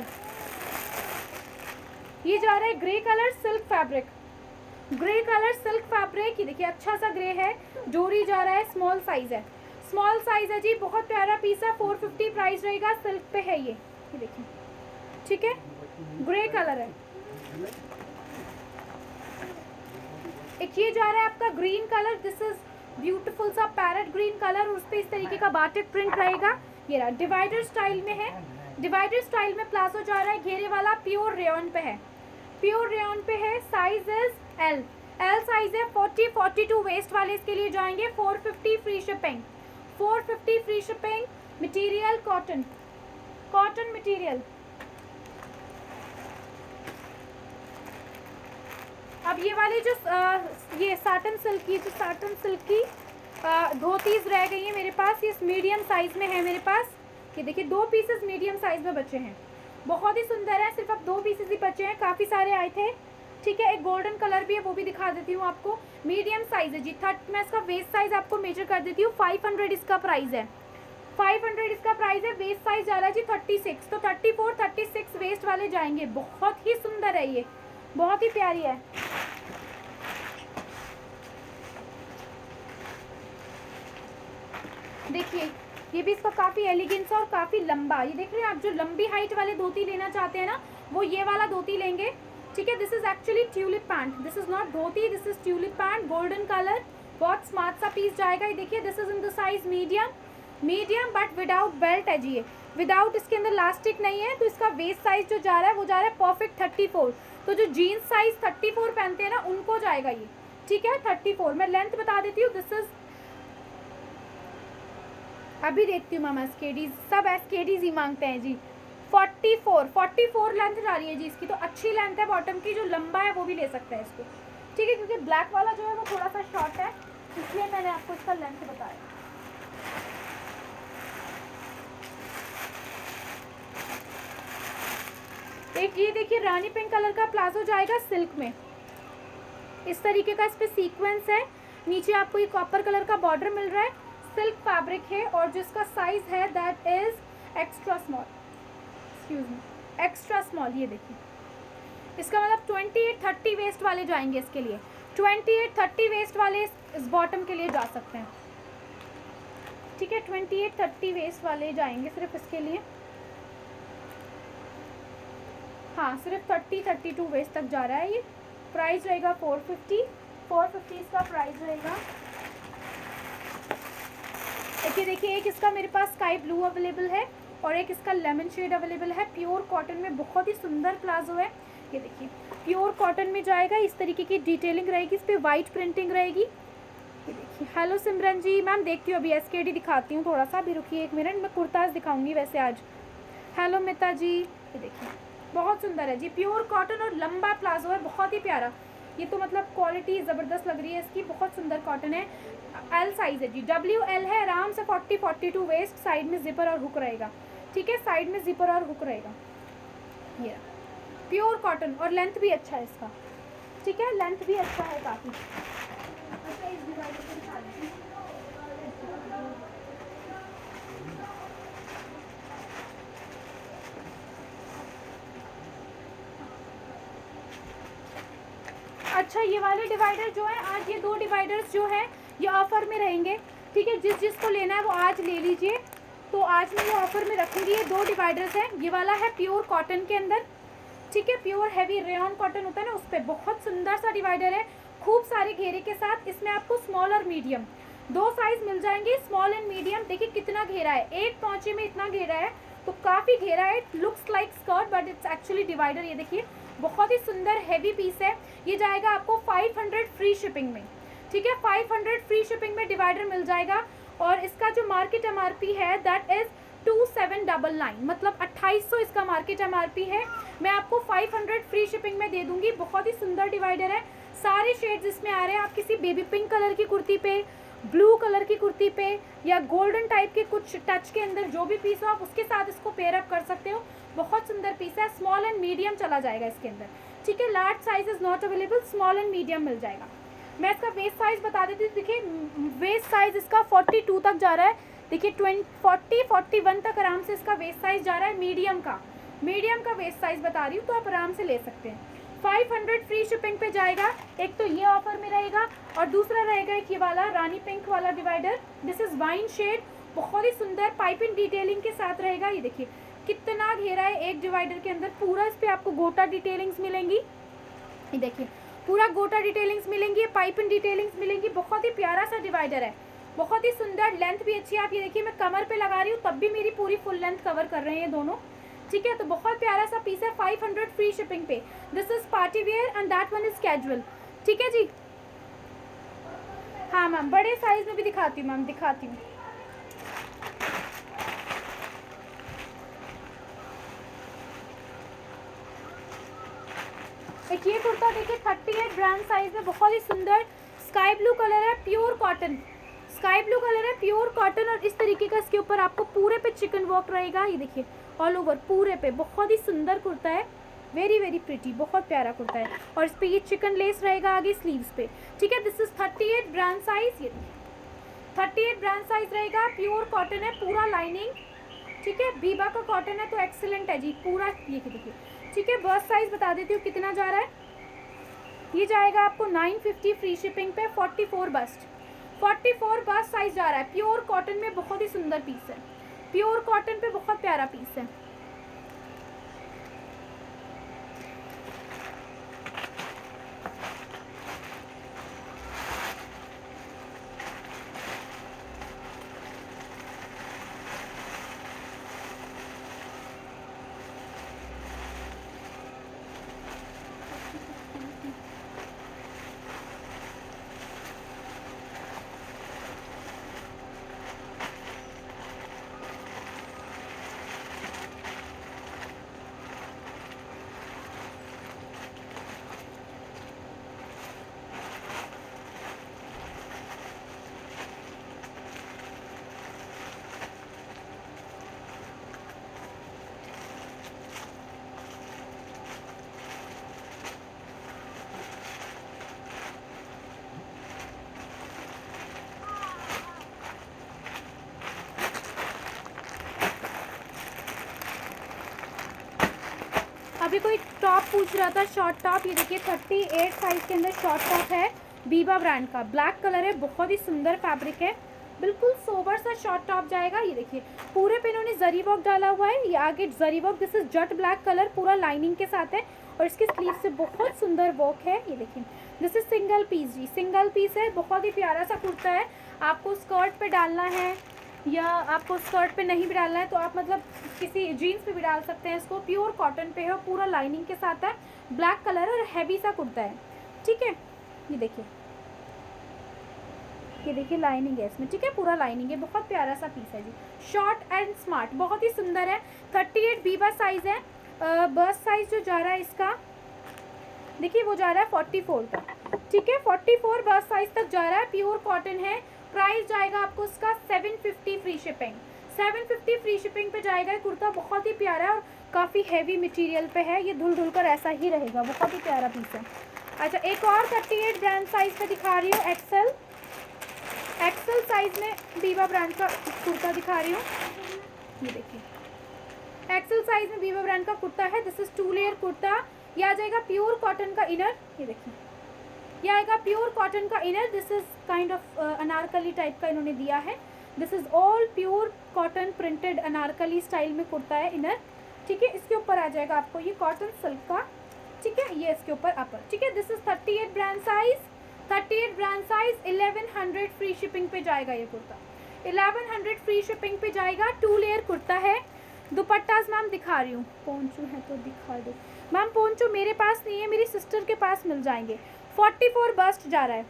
ये जा रहा है grey colour silk fabric, grey colour silk fabric. ये देखिए अच्छा सा ग्रे है, डोरी जा रहा है, स्मॉल साइज है, स्मॉल साइज है जी, बहुत प्यारा पीस है। फोर फिफ्टी प्राइस रहेगा, सिल्क पे है ये, ये देखिए, ठीक है, ग्रे कलर है। एक ये जा रहा है आपका green colour, this is beautiful सा पैरेट ग्रीन कलर, उस पर इस तरीके का बाटिक प्रिंट रहेगा। ये रहा डिवाइडर स्टाइल में है, डिवाइडर स्टाइल में प्लाजो जा रहा है, घेरे वाला, प्योर रेयन पे है, प्योर रेयन पे है। Size is L, L size है। फोर्टी फोर्टी टू वेस्ट वाले इसके लिए जाएंगे। Four fifty free shipping, four fifty free shipping. Material cotton, cotton material. अब ये वाली जो आ, ये साटन सिल्क की, जो साटन सिल्क की धोतीज रह गई है मेरे पास, ये मीडियम साइज में है मेरे पास। ये देखिए दो पीसेस मीडियम साइज में बचे हैं, बहुत ही सुंदर है, सिर्फ अब दो पीसेस ही बचे हैं, काफ़ी सारे आए थे, ठीक है। एक गोल्डन कलर भी है, वो भी दिखा देती हूँ आपको। मीडियम साइज है जी, थर्ट मैं इसका वेस्ट साइज आपको मेजर कर देती हूँ। फाइव हंड्रेड इसका प्राइस है, फाइव हंड्रेड इसका प्राइस है। वेस्ट साइज जा रहा है जी थर्टी सिक्स, तो thirty four thirty six waist वाले जाएंगे। बहुत ही सुंदर है ये, बहुत ही प्यारी है। देखिए ये भी इसका काफ़ी एलिगेंस और काफ़ी लंबा, ये देख रहे हैं आप, जो लंबी हाइट वाले धोती लेना चाहते हैं ना वो ये वाला धोती लेंगे, ठीक है। This is actually tulip pant, this is not dhoti, this is tulip pant, golden colour, बहुत स्मार्ट सा पीस जाएगा। ये देखिए this is in the size medium, medium but without belt है जी, ये विदाउट, इसके अंदर लास्टिक नहीं है, तो इसका वेस्ट साइज जो जा रहा है वो जा रहा है परफेक्ट थर्टी फोर। तो जो जीन्स साइज थर्टी फोर पहनते हैं ना उनको जाएगा ये, ठीक है, थर्टी फोर। मैं लेंथ बता देती हूँ, दिस इज, अभी देखती हूँ मैम, एसकेडीज सब एसकेडीज ही मांगते हैं जी। Forty four, forty four length जा रही है जी इसकी, तो अच्छी लेंथ है बॉटम की, जो लंबा है वो भी ले सकता है इसको, ठीक है, क्योंकि ब्लैक वाला जो है वो थोड़ा सा शॉर्ट है, इसलिए मैंने आपको इसका लेंथ बताया। एक ये देखिए रानी पिंक कलर का प्लाजो जाएगा सिल्क में, इस तरीके का इस पे सीक्वेंस है, नीचे आपको ये कॉपर कलर का बॉर्डर मिल रहा है, सिल्क फैब्रिक है, और जिसका साइज है that is extra small, excuse me, extra small. ये देखिए इसका मतलब ट्वेंटी एट थर्टी वेस्ट वाले जाएंगे इसके लिए, ट्वेंटी एट थर्टी वेस्ट वाले इस बॉटम के लिए जा सकते हैं, ठीक है, ट्वेंटी एट थर्टी वेस्ट वाले जाएंगे सिर्फ इसके लिए, हाँ सिर्फ थर्टी थर्टी टू वेस्ट तक जा रहा है ये। प्राइस रहेगा फोर फिफ्टी, फोर फिफ्टी इसका प्राइस रहेगा। ये देखिए, एक इसका मेरे पास स्काई ब्लू अवेलेबल है और एक इसका लेमन शेड अवेलेबल है। प्योर कॉटन में बहुत ही सुंदर प्लाजो है। ये देखिए, प्योर कॉटन में जाएगा, इस तरीके की डिटेलिंग रहेगी, इस पर वाइट प्रिंटिंग रहेगी। ये देखिए, हेलो सिमरन जी, मैम देखती हूँ अभी एस के डी दिखाती हूँ थोड़ा सा, अभी रुकिए एक मिनट, मैं कुर्ताज दिखाऊंगी वैसे आज। हेलो मिता जी, ये देखिए बहुत सुंदर है जी, प्योर कॉटन और लंबा प्लाजो है, बहुत ही प्यारा। ये तो मतलब क्वालिटी ज़बरदस्त लग रही है इसकी, बहुत सुंदर कॉटन है। एल साइज़ है जी, डब्ल्यू एल है, आराम से forty forty two waist, side में जिपर और हुक रहेगा। ठीक है, साइड में जिपर और हुक रहेगा। ये प्योर कॉटन और लेंथ भी अच्छा है इसका। ठीक है, लेंथ भी अच्छा है काफ़ी। अच्छा, ये वाले डिवाइडर जो है, आज ये दो डिवाइडर्स जो है ये ऑफ़र में रहेंगे। ठीक है, जिस जिसको लेना है वो आज ले लीजिए। तो आज मैं ये ऑफ़र में रखूँगी। ये दो डिवाइडर्स हैं, ये वाला है प्योर कॉटन के अंदर। ठीक है, प्योर हैवी रेयॉन कॉटन होता है ना, उस पर बहुत सुंदर सा डिवाइडर है, खूब सारे घेरे के साथ। इसमें आपको स्मॉल और मीडियम दो साइज़ मिल जाएंगे, स्मॉल एंड मीडियम। देखिए कितना घेरा है, एक पौचे में इतना घेरा है, तो काफ़ी घेरा है। Looks like skirt but it's actually divider. ये देखिए बहुत ही सुंदर हैवी पीस है। ये जाएगा आपको फाइव हंड्रेड फ्री शिपिंग में। ठीक है, फाइव हंड्रेड फ्री शिपिंग में डिवाइडर मिल जाएगा। और इसका जो मार्केट एम आर पी है that is two seven double nine, मतलब अट्ठाईस सौ इसका मार्केट एम आर पी है। मैं आपको फाइव हंड्रेड फ्री शिपिंग में दे दूंगी। बहुत ही सुंदर डिवाइडर है, सारे शेड्स इसमें आ रहे हैं। आप किसी बेबी पिंक कलर की कुर्ती पे, ब्लू कलर की कुर्ती पे या गोल्डन टाइप के कुछ टच के अंदर जो भी पीस हो आप उसके साथ इसको पेयर अप कर सकते हो। बहुत सुंदर पीस है, स्मॉल एंड मीडियम चला जाएगा इसके अंदर। ठीक है, large size is not available, small and medium मिल जाएगा। मैं इसका वेस्ट साइज़ बता देती हूँ। देखिए वेस्ट साइज़ इसका फोर्टी टू तक जा रहा है। देखिए ट्वेंटी फोर्टी फोर्टी वन तक आराम से इसका वेस्ट साइज़ जा रहा है। मीडियम का मीडियम का वेस्ट साइज़ बता रही हूँ, तो आप आराम से ले सकते हैं। फाइव हंड्रेड फ्री शिपिंग पे जाएगा। एक तो ये ऑफर में रहेगा और दूसरा रहेगा एक ये वाला रानी पिंक वाला divider. This is wine shade, बहुत ही सुंदर पाइपिंग डिटेलिंग के साथ रहेगा। ये देखिए कितना घेरा है एक डिवाइडर के अंदर, पूरा इस पर आपको गोटा डिटेलिंग्स मिलेंगी। ये देखिए पूरा गोटा डिटेलिंग्स मिलेंगी, पाइपिंग डिटेलिंग्स मिलेंगी। बहुत ही प्यारा सा डिवाइडर है, बहुत ही सुंदर, लेंथ भी अच्छी है। आप ये देखिए मैं कमर पे लगा रही हूँ तब भी मेरी पूरी फुल लेंथ कवर कर रहे हैं ये दोनों। ठीक है, तो बहुत प्यारा सा पीस है, फाइव हंड्रेड फ्री शिपिंग पे। This is party wear and that one is casual. ठीक है जी, हाँ मैम बड़े साइज में भी दिखाती हूँ, मैम दिखाती हूँ। एक ये कुर्ता देखिए थर्टी एट ब्रांड साइज में, बहुत ही सुंदर स्काई ब्लू कलर है, pure cotton sky blue colour है, प्योर कॉटन। और इस तरीके का इसके ऊपर आपको पूरे पे चिकन वर्क रहेगा। ये देखिए ऑल ओवर पूरे पे बहुत ही सुंदर कुर्ता है, वेरी वेरी प्रिटी, बहुत प्यारा कुर्ता है। और इस पे ये चिकन लेस रहेगा आगे स्लीव्स पे। ठीक है, this is thirty eight brand size. ये थर्टी एट ब्रांड साइज रहेगा, प्योर कॉटन है, पूरा लाइनिंग। ठीक है, बीबा का कॉटन है तो एक्सीलेंट है जी पूरा। ये देखिए ठीक है, बस्ट साइज बता देती हूँ कितना जा रहा है। ये जाएगा आपको नाइन फिफ्टी फ्री शिपिंग पे। Forty four bust forty four bust size जा रहा है, प्योर कॉटन में बहुत ही सुंदर पीस है, प्योर कॉटन पे बहुत प्यारा पीस है। अभी कोई टॉप पूछ रहा था, शॉर्ट टॉप। ये देखिए थर्टी एट साइज के अंदर शॉर्ट टॉप है, बीबा ब्रांड का, ब्लैक कलर है, बहुत ही सुंदर फैब्रिक है, बिल्कुल सोबर सा शॉर्ट टॉप जाएगा। ये देखिए पूरे पे इन्होंने जरी वर्क डाला हुआ है, ये आगे zari work, this is jet black colour, पूरा लाइनिंग के साथ है। और इसके स्लीव से बहुत सुंदर वर्क है। ये देखिए दिस इज सिंगल पीस जी, सिंगल पीस है, बहुत ही प्यारा सा कुर्ता है। आपको स्कर्ट पे डालना है या आपको स्कर्ट पे नहीं भी डालना है तो आप मतलब किसी जीन्स पे भी डाल सकते हैं इसको। प्योर कॉटन पे है, पूरा लाइनिंग के साथ है, ब्लैक कलर और हैवी सा कुर्ता है, ठीक है। ये देखिए, ये देखिए लाइनिंग है इसमें, ठीक है, पूरा लाइनिंग है, बहुत प्यारा सा पीस है जी। शॉर्ट एंड स्मार्ट, बहुत ही सुंदर है। थर्टी एट बीबा साइज़ है। बस साइज़ जो जा रहा है इसका, देखिए वो जा रहा है फोर्टी फोर तक, ठीक है, फोर्टी फोर बस साइज़ तक जा रहा है। प्योर कॉटन है। प्राइस जाएगा आपको इसका seven fifty free shipping, seven fifty free shipping पे जाएगा। ये कुर्ता बहुत ही प्यारा है और काफ़ी हैवी मटेरियल पे है, ये धुल धुल कर ऐसा ही रहेगा, बहुत ही प्यारा पीस है। अच्छा, एक और थर्टी एट ब्रांड साइज़ पे दिखा रही हूँ, एक्सेल एक्सेल साइज़ में बीबा ब्रांड का कुर्ता दिखा रही हूँ। ये देखिए एक्सेल साइज़ में बीबा ब्रांड का कुर्ता है। This is two layer kurta. ये आ जाएगा प्योर कॉटन का इनर, ये देखिए ये आएगा प्योर कॉटन का inner. This is kind of Anarkali type का इन्होंने दिया है। This is all pure cotton printed Anarkali style में कुर्ता है इनर, ठीक है। इसके ऊपर आ जाएगा आपको ये कॉटन सिल्क का, ठीक है, ये इसके ऊपर अपर, ठीक है। This is thirty eight brand size, thirty eight brand size, eleven hundred free shipping पे जाएगा ये kurta, eleven hundred free shipping पे जाएगा। टू लेयर कुर्ता है। दुपट्टास मैम दिखा रही हूँ, पोंचू है तो दिखा दो मैम। पोंचू मेरे पास नहीं है, मेरी सिस्टर के पास मिल जाएंगे। फोर्टी फोर बस्ट जा रहा है,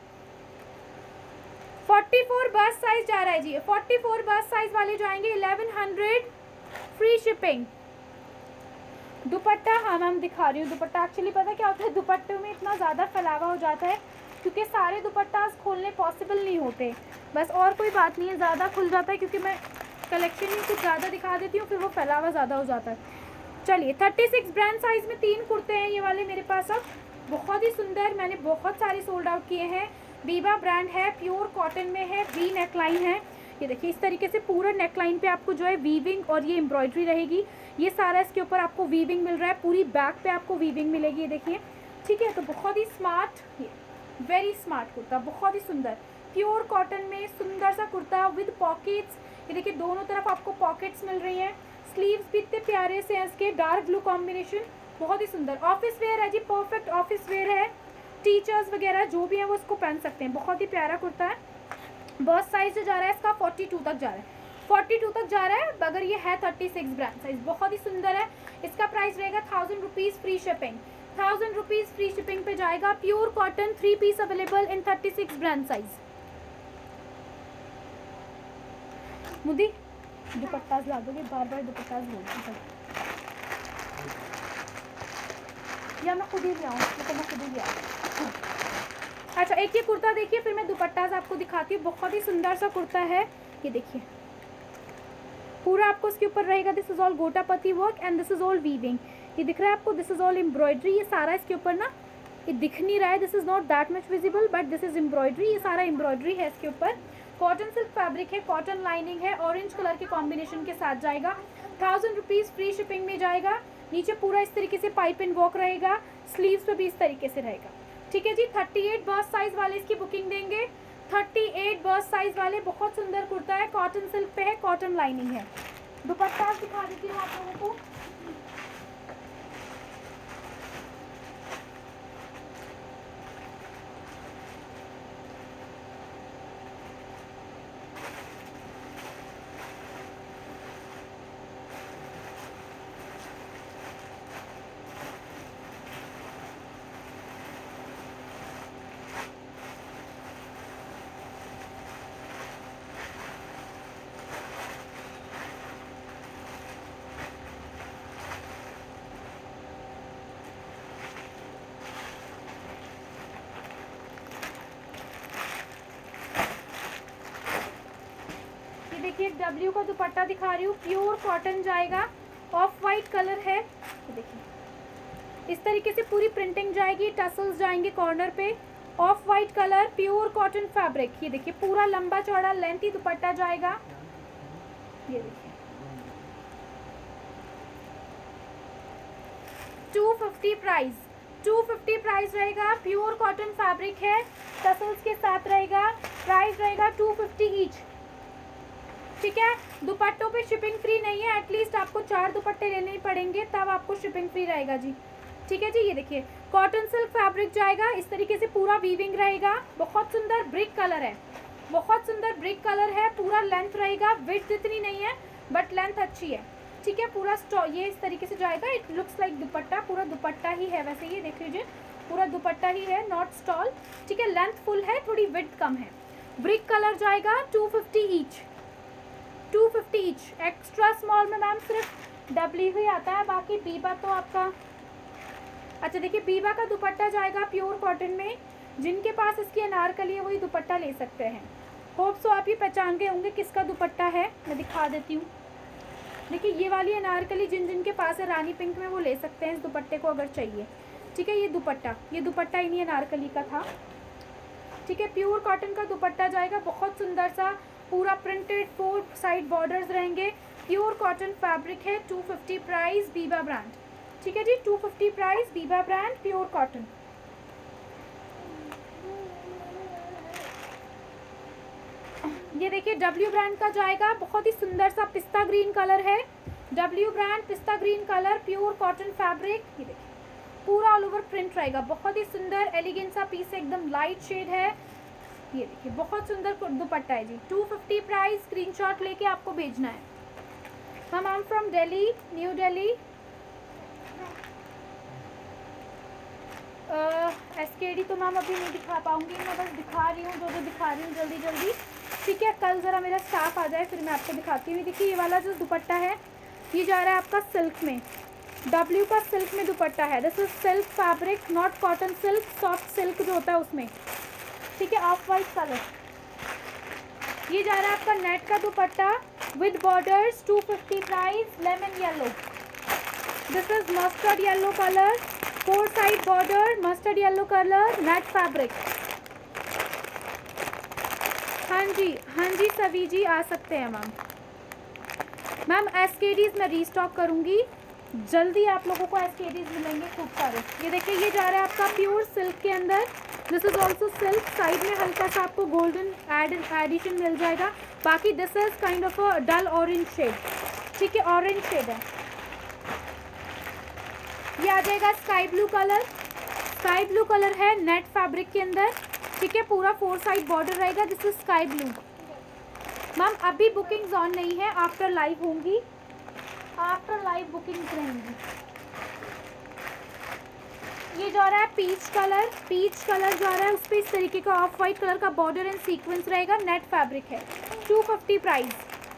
फोर्टी फोर बस्ट साइज जा रहा है जी, फोर्टी फोर बस्ट साइज वाले जाएंगे, eleven hundred free shipping. Dupatta हाँ मैम दिखा रही हूँ। दुपट्टा एक्चुअली पता क्या होता है, दुपट्टे में इतना ज़्यादा फैलावा हो जाता है क्योंकि सारे दुपट्टा खोलने पॉसिबल नहीं होते, बस और कोई बात नहीं है, ज़्यादा खुल जाता है क्योंकि मैं कलेक्शन में कुछ ज़्यादा दिखा देती हूँ, फिर वो फैलावा ज़्यादा हो जाता है। चलिए, थर्टी सिक्स ब्रांड साइज़ में तीन कुर्ते हैं ये वाले मेरे पास अब, बहुत ही सुंदर, मैंने बहुत सारे सोल्ड आउट किए हैं। बीबा ब्रांड है, प्योर कॉटन में है, वी नेक लाइन है। ये देखिए इस तरीके से पूरा नेक लाइन पे आपको जो है वीविंग और ये एम्ब्रॉयडरी रहेगी, ये सारा इसके ऊपर आपको वीविंग मिल रहा है, पूरी बैक पे आपको वीविंग मिलेगी, ये देखिए, ठीक है। तो बहुत ही स्मार्ट, ये वेरी स्मार्ट कुर्ता, बहुत ही सुंदर, प्योर कॉटन में सुंदर सा कुर्ता विद पॉकेट्स। ये देखिए दोनों तरफ आपको पॉकेट्स मिल रही हैं, स्लीव्स भी इतने प्यारे से हैं इसके, डार्क ब्लू कॉम्बिनेशन, बहुत ही सुंदर। ऑफिस वेयर है जी, परफेक्ट ऑफिस वेयर है, टीचर्स वगैरह जो भी हैं वो इसको पहन सकते हैं, बहुत ही प्यारा कुर्ता है। बस साइज जो जा रहा है इसका फोर्टी टू तक जा रहा है, फोर्टी टू तक जा रहा है, मगर ये है थर्टी सिक्स ब्रांड साइज, बहुत ही सुंदर है। इसका प्राइस रहेगा thousand rupees free shipping, thousand rupees free shipping पे जाएगा। Pure cotton, three piece available in thirty six brand size. मुदी दुपट्टास ला दोगे, बार बार दुपट्टास बोलती हूँ, या मैं खुद ही ले आऊँ, तो मैं खुद ही ले आऊँ। अच्छा, एक ये कुर्ता देखिए, फिर मैं दुपट्टास आपको दिखाती हूँ, बहुत ही सुंदर सा कुर्ता है। ये देखिए पूरा आपको इसके ऊपर रहेगा, this is all gotapatti work and this is all weaving. ये दिख रहा है आपको, दिस इज ऑल एम्ब्रॉयडरी, ये सारा इसके ऊपर ना, ये दिख नहीं रहा है, this is not that much visible but this is embroidery, ये सारा एम्ब्रॉयडरी है इसके ऊपर। कॉटन सिल्क फैब्रिक है, कॉटन लाइनिंग है, ऑरेंज कलर के कॉम्बिनेशन के साथ जाएगा। थाउजेंड रुपीज़ फ्री शिपिंग में जाएगा। नीचे पूरा इस तरीके से पाइप एंड वॉक रहेगा, स्लीव्स पे भी इस तरीके से रहेगा, ठीक है जी। थर्टी एट बर्स्ट साइज वाले इसकी बुकिंग देंगे, थर्टी एट बर्स्ट साइज वाले, बहुत सुंदर कुर्ता है, कॉटन सिल्क पे है, कॉटन लाइनिंग है। दुपट्टा दिखा देती हूँ आप लोगों को। देखिए एक डब्ल्यू का दुपट्टा दिखा रही हूँ, प्योर कॉटन जाएगा, ऑफ वाइट कलर है। तो देखिए इस तरीके से पूरी प्रिंटिंग जाएगी, टसल्स जाएंगे कॉर्नर पे, off white colour, pure cotton fabric. ये देखिए पूरा लंबा चौड़ा लेंथी दुपट्टा जाएगा। ये देखिए two fifty price, two fifty price रहेगा, प्योर कॉटन फैब्रिक है, टसल्स के साथ रहेगा, प्राइस रहेगा टू फिफ्टी ईच, ठीक है। दुपट्टों पे शिपिंग फ्री नहीं है, एटलीस्ट आपको चार दुपट्टे लेने ही पड़ेंगे तब आपको शिपिंग फ्री रहेगा जी, ठीक है जी। ये देखिए कॉटन सिल्क फैब्रिक जाएगा, इस तरीके से पूरा वीविंग रहेगा, बहुत सुंदर ब्रिक कलर है, बहुत सुंदर ब्रिक कलर है, पूरा लेंथ रहेगा, विड्थ इतनी नहीं है बट लेंथ अच्छी है, ठीक है। पूरा स्टॉ ये इस तरीके से जाएगा, इट लुक्स लाइक दुपट्टा, पूरा दुपट्टा ही है वैसे, ये देख लीजिए पूरा दुपट्टा ही है, नॉट स्टॉल, ठीक है। लेंथ फुल है, थोड़ी विड्थ कम है। ब्रिक कलर जाएगा two fifty each, two fifty each. Extra small में मैम सिर्फ डब्ल्यू ही आता है, बाकी बीबा तो आपका, अच्छा देखिए बीबा का दुपट्टा जाएगा प्योर कॉटन में, जिनके पास इसकी अनारकली है वही दुपट्टा ले सकते हैं। होप सो आप ये पहचान गए होंगे किसका दुपट्टा है, मैं दिखा देती हूँ। देखिए ये वाली अनारकली जिन जिन के पास है रानी पिंक में वो ले सकते हैं इस दुपट्टे को अगर चाहिए, ठीक है। ये दुपट्टा, ये दुपट्टा इन्हीं अनारकली का था, ठीक है। प्योर कॉटन का दुपट्टा जाएगा, बहुत सुंदर सा पूरा प्रिंटेड, फोर साइड बॉर्डर्स रहेंगे, प्योर कॉटन फैब्रिक है, two fifty price, Biba brand, ठीक है जी, two fifty price, Biba brand, pure cotton. ये देखिए डब्ल्यू ब्रांड का जाएगा, बहुत ही सुंदर सा पिस्ता ग्रीन कलर है, W brand pista green colour, pure cotton fabric, ये देखिए पूरा ऑल ओवर प्रिंट रहेगा, बहुत ही सुंदर एलिगेंट सा पीस है, एकदम लाइट शेड है, ये देखिए बहुत सुंदर दुपट्टा है जी, टू फिफ्टी प्राइस। स्क्रीनशॉट लेके आपको भेजना है। Ma'am I am from Delhi, new Delhi. S K D तो मैम अभी नहीं दिखा पाऊंगी, मैं बस दिखा रही हूँ जो जो दिखा रही हूँ जल्दी जल्दी, ठीक है। कल ज़रा मेरा स्टाफ आ जाए फिर मैं आपको दिखाती हूँ। देखिए ये वाला जो दुपट्टा है ये जा रहा है आपका सिल्क में, डब्ल्यू का सिल्क में दुपट्टा है, this is silk fabric, not cotton silk, soft silk जो होता है उसमें, ठीक है, ऑफ वाइट कलर। ये जा रहा है आपका नेट का dupatta with borders, two fifty price, lemon yellow, this is mustard yellow colour, four side border, mustard yellow colour, net fabric. हाँ जी हाँ जी सभी जी आ सकते हैं मैम। मैम एस के डीज मैं रीस्टॉक करूँगी जल्दी, आप लोगों को एस के डीज मिलेंगे खूब सारे। ये देखिए ये जा रहा है आपका प्योर सिल्क के अंदर, this is also silk, side में हल्का सा आपको गोल्डन एड एडिशन मिल जाएगा, बाकी this is kind of a dull orange shade, ठीक है, ऑरेंज शेड है। ये आ जाएगा sky blue colour, sky blue colour है नेट फैब्रिक के अंदर, ठीक है, पूरा फोर साइड बॉर्डर रहेगा, this is sky blue. Ma'am अभी बुकिंग्स ऑन नहीं है, आफ्टर लाइव होंगी, आफ्टर लाइव बुकिंग्स रहेंगी। ये जा रहा है पीच कलर, पीच कलर जा रहा है, उस पर इस तरीके का ऑफ वाइट कलर का बॉर्डर एंड सीक्वेंस रहेगा, नेट फैब्रिक है, टू फिफ्टी प्राइस।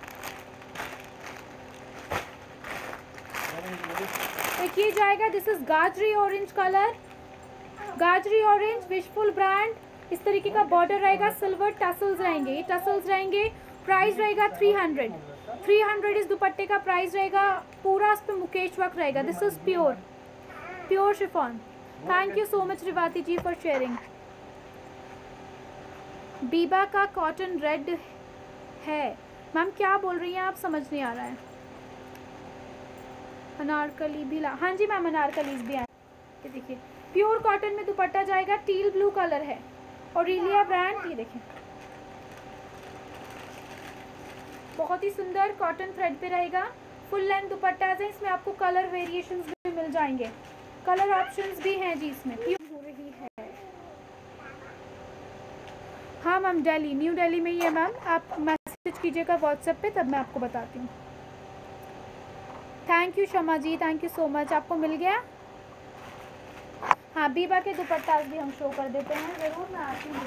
एक ये जाएगा, this is gajari orange colour, gajari orange, Wishful brand, इस तरीके का बॉर्डर रहेगा, सिल्वर टसल्स रहेंगे, ये टसल्स रहेंगे, प्राइस रहेगा थ्री हंड्रेड, थ्री हंड्रेड इस दुपट्टे का प्राइस रहेगा, पूरा इस पर मुकेश वर्क रहेगा, this is pure pure chiffon. Thank you so much Revati ji for sharing. Biba का कॉटन रेड है मैम, क्या बोल रही हैं आप, समझ नहीं आ रहा है। अनारकली भी ला, हाँ जी मैम अनारकलीज भी आए। ये देखिए प्योर कॉटन में दुपट्टा जाएगा, टील ब्लू कलर है, ऑरेलिया ब्रांड, ये देखिए बहुत ही सुंदर कॉटन थ्रेड पे रहेगा, फुल लेंथ दुपट्टा है, इसमें आपको कलर वेरिएशंस भी मिल जाएंगे, कलर ऑप्शंस भी हैं जी इसमें। हो रही है हाँ मैम, दिल्ली, न्यू दिल्ली में ही है मैम, आप मैसेज कीजिएगा व्हाट्सएप पे, तब मैं आपको बताती हूँ। Thank you Shama ji, thank you so much, आपको मिल गया। हाँ बीबा के दुपट्टा भी हम शो कर देते हैं, ज़रूर मैं आती हूँ।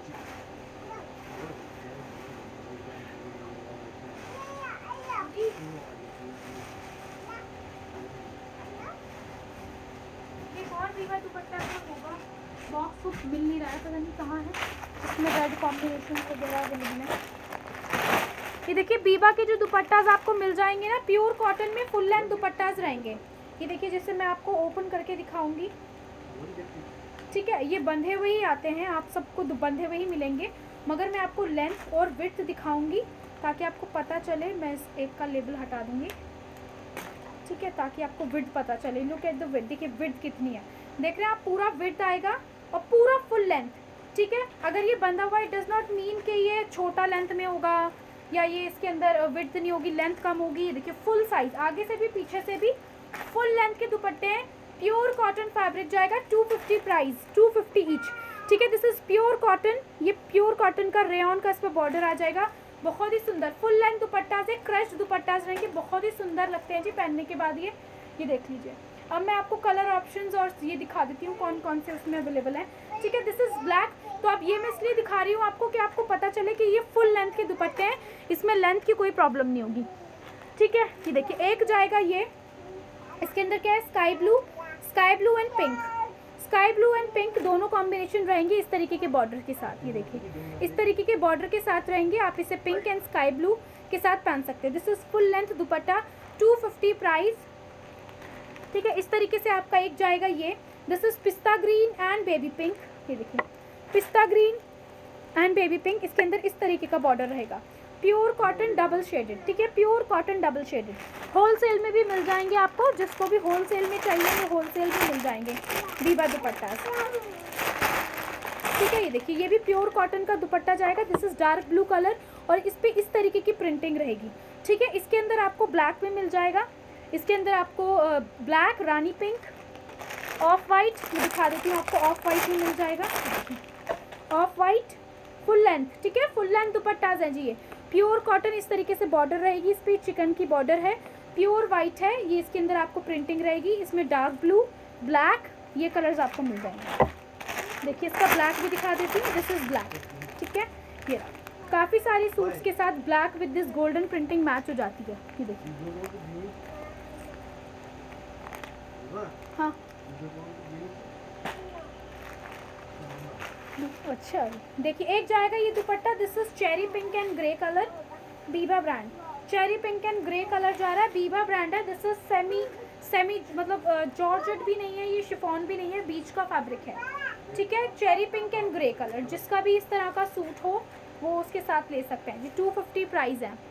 एक और बीबा दुपट्टा का होगा, बॉक्स कुछ मिल नहीं रहा है, पता नहीं कहाँ है। इसमें रेड कॉम्बिनेशन वगैरह अवेलेबल है। ये देखिए बीबा के जो दुपट्टाज आपको मिल जाएंगे ना, प्योर कॉटन में फुल लेंथ दुपट्टाज रहेंगे। ये देखिए जैसे मैं आपको ओपन करके दिखाऊंगी, ठीक है। ये बंधे हुए ही आते हैं, आप सबको बंधे हुए ही मिलेंगे, मगर मैं आपको लेंथ और विड्थ दिखाऊंगी ताकि आपको पता चले। मैं इस एक का लेबल हटा दूंगी, ठीक है, ताकि आपको विड्थ पता चले। लुक एट द विड्थ, देखिए विड्थ कितनी है, देख रहे हैं आप, पूरा विड्थ आएगा और पूरा फुल लेंथ, ठीक है। अगर ये बंधा हुआ, इट डज नॉट मीन कि ये छोटा लेंथ में होगा या ये इसके अंदर विड्थ नहीं होगी, लेंथ कम होगी। ये देखिए फुल साइज, आगे से भी पीछे से भी फुल लेंथ के दुपट्टे हैं। प्योर कॉटन फैब्रिक जाएगा, two fifty price, two fifty each, ठीक है। दिस इज प्योर कॉटन, ये प्योर कॉटन का रेयन का इस पर बॉर्डर आ जाएगा। बहुत ही सुंदर फुल लेंथ दुपट्टा से, क्रश दुपट्टाज रहेंगे, बहुत ही सुंदर लगते हैं जी पहनने के बाद। ये ये देख लीजिए। अब मैं आपको कलर ऑप्शंस और ये दिखा देती हूँ कौन कौन से उसमें अवेलेबल है, ठीक है। दिस इज ब्लैक, तो अब ये मैं इसलिए दिखा रही हूँ आपको कि आपको पता चले कि ये फुल लेंथ के दुपट्टे हैं, इसमें लेंथ की कोई प्रॉब्लम नहीं होगी, ठीक है। ये देखिए एक जाएगा ये, इसके अंदर क्या है, sky blue, sky blue and pink, sky blue and pink दोनों कॉम्बिनेशन रहेंगे इस तरीके के बॉर्डर के साथ। ये देखिए इस तरीके के बॉर्डर के साथ रहेंगे, आप इसे पिंक एंड स्काई ब्लू के साथ पहन सकते हैं। This is full length dupatta, two fifty price, ठीक है। इस तरीके से आपका एक जाएगा ये, this is pista green and baby pink. ये देखिए पिस्ता ग्रीन एंड बेबी पिंक, इसके अंदर इस तरीके का बॉर्डर रहेगा। प्योर कॉटन डबल शेडेड, ठीक है, pure cotton double shaded. Wholesale में भी मिल जाएंगे आपको, जिसको भी होलसेल में चाहिए वो होलसेल में मिल जाएंगे बीबा दुपट्टा, ठीक है। ये देखिए ये भी प्योर कॉटन का दुपट्टा जाएगा, this is dark blue colour और इस पे इस तरीके की प्रिंटिंग रहेगी, ठीक है। इसके अंदर आपको ब्लैक में मिल जाएगा, इसके अंदर आपको black, rani pink, off white, मैं दिखा देती हूँ आपको, ऑफ वाइट में मिल जाएगा, ऑफ वाइट फुल लेंथ, ठीक है। फुल लेंथ दुपट्टाज हैं जी, ये प्योर कॉटन, इस तरीके से बॉर्डर रहेगी, इस पर चिकन की बॉर्डर है, प्योर वाइट है ये, इसके अंदर आपको प्रिंटिंग रहेगी, इसमें डार्क ब्लू, ब्लैक, ये कलर्स आपको मिल जाएंगे। देखिए इसका ब्लैक भी दिखा देती हूँ, दिस इज ब्लैक, ठीक है। ये काफ़ी सारी सूट्स के साथ black with this golden printing match हो जाती है। ये देखिए, हाँ अच्छा, देखिए एक जाएगा ये dupatta, this is cherry pink and grey colour, Biba brand, cherry pink and grey colour जा रहा है, बीबा ब्रांड है। दिस इज सेमी सेमी मतलब जॉर्जेट भी नहीं है, ये शिफॉन भी नहीं है, बीच का फैब्रिक है, ठीक है। Cherry pink and grey colour, जिसका भी इस तरह का सूट हो वो उसके साथ ले सकते हैं जी, टू फिफ्टी प्राइस है।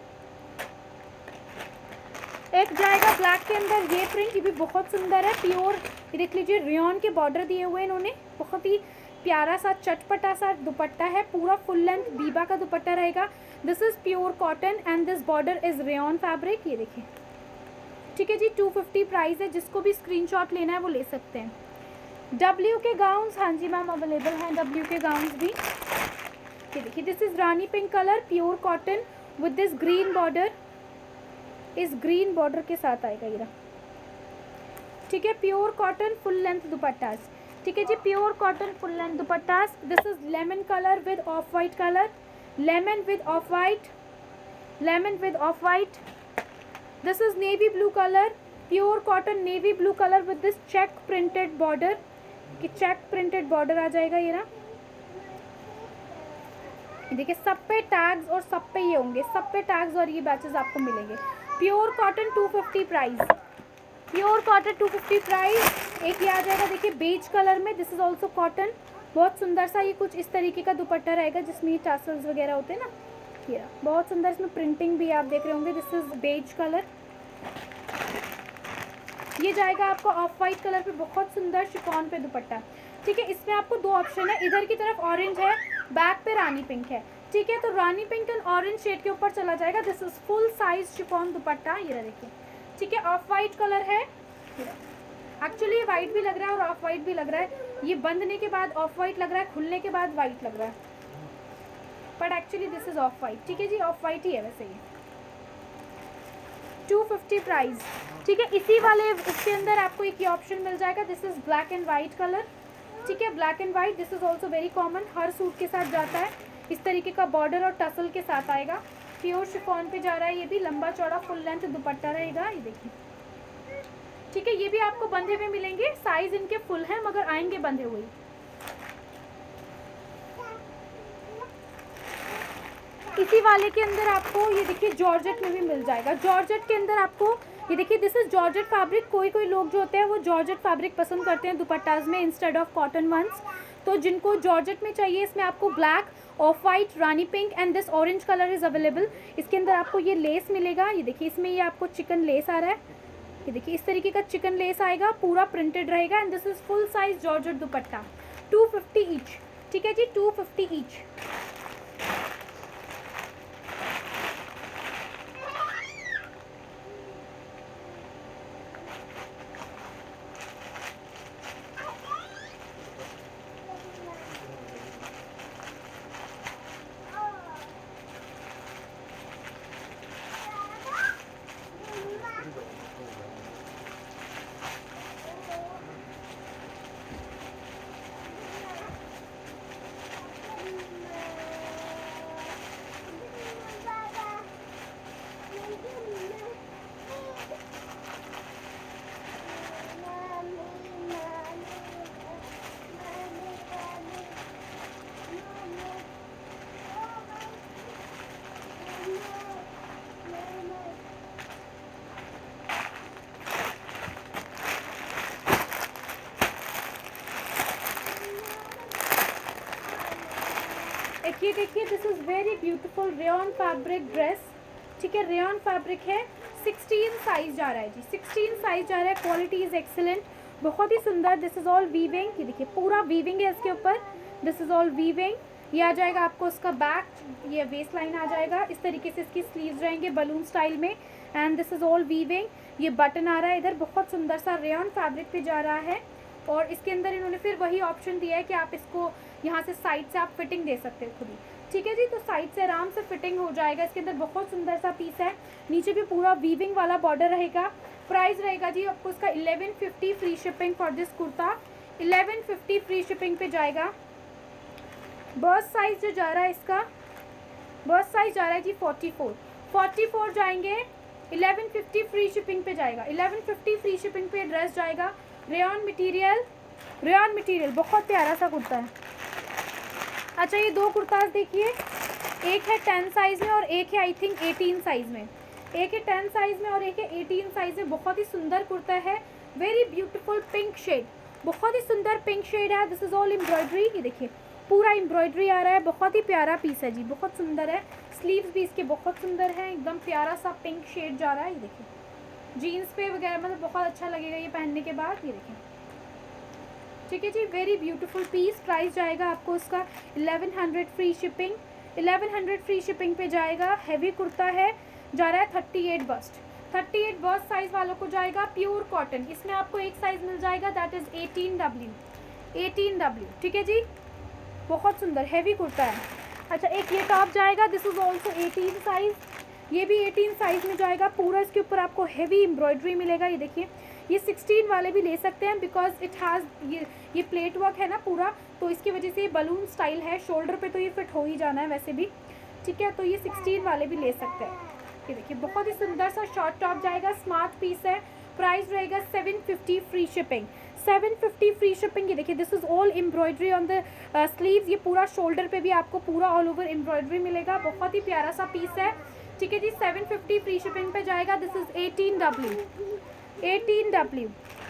एक जाएगा ब्लैक के अंदर ये प्रिंट, ये भी बहुत सुंदर है, प्योर, ये देख लीजिए रेयन के बॉर्डर दिए हुए इन्होंने, बहुत ही प्यारा सा चटपटा सा दुपट्टा है, पूरा फुल लेंथ बीबा का दुपट्टा रहेगा। This is pure cotton and this border is rayon fabric, ये देखिए, ठीक है जी, टू फिफ्टी प्राइस है। जिसको भी स्क्रीनशॉट लेना है वो ले सकते हैं। डब्ल्यू के गाउन्स, हाँ जी मैम अवेलेबल हैं डब्ल्यू के गाउन्स भी। ये देखिए this is rani pink colour, pure cotton with this green border, इस ग्रीन बॉर्डर के साथ आएगा ये, ठीक है। Pure cotton full length dupattas, ठीक है जी, pure cotton full length dupattas. This is lemon colour with off white colour, lemon with off white, lemon with off white. This is navy blue colour, pure cotton navy blue colour with this check printed border, कि check printed border आ जाएगा ये ना। देखिए सब पे tags और सब पे ये होंगे, सब पे टैग्स और ये बैचेस आपको मिलेंगे। Pure cotton two fifty price, pure cotton two fifty price. एक ये आ जाएगा देखिए बेज कलर में, दिस इज ऑल्सो कॉटन, बहुत सुंदर सा ये कुछ इस तरीके का दुपट्टा रहेगा जिसमें ये टासल्स वगैरह होते हैं ना, ये बहुत सुंदर, इसमें प्रिंटिंग भी आप देख रहे होंगे। दिस इज बेज कलर, ये जाएगा आपको ऑफ वाइट कलर पे, बहुत सुंदर शिफॉन पे दुपट्टा, ठीक है। इसमें आपको दो ऑप्शन है, इधर की तरफ ऑरेंज है, बैक पे रानी पिंक है, ठीक है। तो rani pink and orange shade के ऊपर चला जाएगा। This is full size chiffon dupatta, ये देखिए, ठीक है। ऑफ वाइट कलर है, एक्चुअली ये वाइट भी लग रहा है और ऑफ वाइट भी लग रहा है, ये बंधने के बाद ऑफ वाइट लग रहा है, खुलने के बाद वाइट लग रहा है, but actually this is off white, ठीक है जी, ऑफ वाइट ही है वैसे ये। टू फिफ्टी प्राइस, ठीक है। इसी वाले इसके अंदर आपको एक ये ऑप्शन मिल जाएगा, this is black and white colour, ठीक है, black and white, this is also very common, हर सूट के साथ जाता है। इस तरीके का बॉर्डर और टसल के साथ आएगा। प्योर शिफॉन पे जा रहा है, ये भी लंबा चौड़ा फुल लेंथ दुपट्टा रहेगा, ये देखिए। ठीक है, ये भी आपको बंधे हुए मिलेंगे, साइज इनके फुल है मगर आएंगे बंधे हुए। इसी वाले के अंदर आपको ये देखिए जॉर्जेट में भी मिल जाएगा। जॉर्जेट के अंदर आपको ये देखिए, दिस इज जॉर्जेट फैब्रिक। कोई कोई लोग जो होते हैं वो जॉर्जेट फैब्रिक पसंद करते हैं दुपट्टाज में इंस्टेड ऑफ कॉटन वंस। तो जिनको जॉर्जेट में चाहिए, इसमें आपको black, off white, rani pink and this orange colour is available. इसके अंदर आपको ये लेस मिलेगा, ये देखिए इसमें ये आपको चिकन लेस आ रहा है, ये देखिए इस तरीके का चिकन लेस आएगा, पूरा प्रिंटेड रहेगा and this is full size georgette dupatta, two fifty each. ठीक है जी, टू फिफ्टी ईच। ये देखिए, this is very beautiful rayon fabric dress. ठीक है, रेयन फैब्रिक है, सिक्सटीन साइज जा रहा है जी, सिक्सटीन साइज जा रहा है। क्वालिटी इज एक्सीलेंट, बहुत ही सुंदर। दिस इज ऑल वीविंग, ये देखिए पूरा वीविंग है इसके ऊपर, दिस इज ऑल वीविंग। ये आ जाएगा आपको इसका बैक, ये वेस्ट लाइन आ जाएगा, इस तरीके से इसकी स्लीव्स रहेंगे बलून स्टाइल में and this is all weaving. ये बटन आ रहा है इधर, बहुत सुंदर सा रेयन फैब्रिक पे जा रहा है। और इसके अंदर इन्होंने फिर वही ऑप्शन दिया है कि आप इसको यहाँ से साइड से आप फिटिंग दे सकते हो खुद ही। ठीक है जी, तो साइड से आराम से फिटिंग हो जाएगा। इसके अंदर बहुत सुंदर सा पीस है, नीचे भी पूरा वीविंग वाला बॉर्डर रहेगा। प्राइस रहेगा जी आपको इसका eleven fifty free shipping for this kurta, eleven fifty free shipping पे जाएगा। बर्स्ट साइज जो जा रहा है इसका, बर्स्ट साइज जा रहा है जी फोर्टी फोर, फोर्टी फोर जाएंगे, इलेवन फिफ्टी फ्री शिपिंग पे जाएगा, इलेवन फिफ्टी फ्री शिपिंग पे ड्रेस जाएगा। रेयन मटेरियल, रेयन मटेरियल बहुत प्यारा सा कुर्ता है। अच्छा, ये दो कुर्ताज देखिए, एक है टेन साइज़ में और एक है आई थिंक एटीन साइज़ में, एक है टेन साइज़ में और एक है एटीन साइज़ में। बहुत ही सुंदर कुर्ता है, वेरी ब्यूटीफुल पिंक शेड, बहुत ही सुंदर पिंक शेड है। दिस इज़ ऑल एम्ब्रॉयडरी, ये देखिए पूरा एम्ब्रॉयडरी आ रहा है, बहुत ही प्यारा पीस है जी, बहुत सुंदर है। स्लीव्स भी इसके बहुत सुंदर है, एकदम प्यारा सा पिंक शेड जा रहा है। ये देखिए जीन्स पे वगैरह मतलब बहुत अच्छा लगेगा ये पहनने के बाद, ये देखिए। ठीक है जी, वेरी ब्यूटीफुल पीस। प्राइस जाएगा आपको इसका eleven hundred free shipping, eleven hundred free shipping पे जाएगा। हैवी कुर्ता है, जा रहा है thirty eight bust, thirty eight bust size वालों को जाएगा। प्योर कॉटन, इसमें आपको एक साइज़ मिल जाएगा, that is eighteen W, eighteen W. ठीक है जी, बहुत सुंदर हैवी कुर्ता है। अच्छा, एक ये टॉप जाएगा, this is also eighteen size, ये भी एटीन साइज़ में जाएगा। पूरा इसके ऊपर आपको हैवी एम्ब्रॉयडरी मिलेगा, ये देखिए। ये सिक्सटीन वाले भी ले सकते हैं बिकॉज इट हैज़ ये ये प्लेट वर्क है ना पूरा, तो इसकी वजह से ये बलून स्टाइल है। शोल्डर पे तो ये फिट हो ही जाना है वैसे भी, ठीक है। तो ये सिक्सटीन वाले भी ले सकते हैं। ये देखिए बहुत ही सुंदर सा शॉर्ट टॉप जाएगा, स्मार्ट पीस है। प्राइस रहेगा seven fifty free shipping, seven fifty free shipping. ये देखिए this is all embroidery on the sleeves. ये पूरा शोल्डर पे भी आपको पूरा ऑल ओवर एम्ब्रॉयडरी मिलेगा। बहुत ही प्यारा सा पीस है, ठीक है जी। सेवन फिफ्टी फ्री शिपिंग पे जाएगा। This is eighteen W, eighteen W.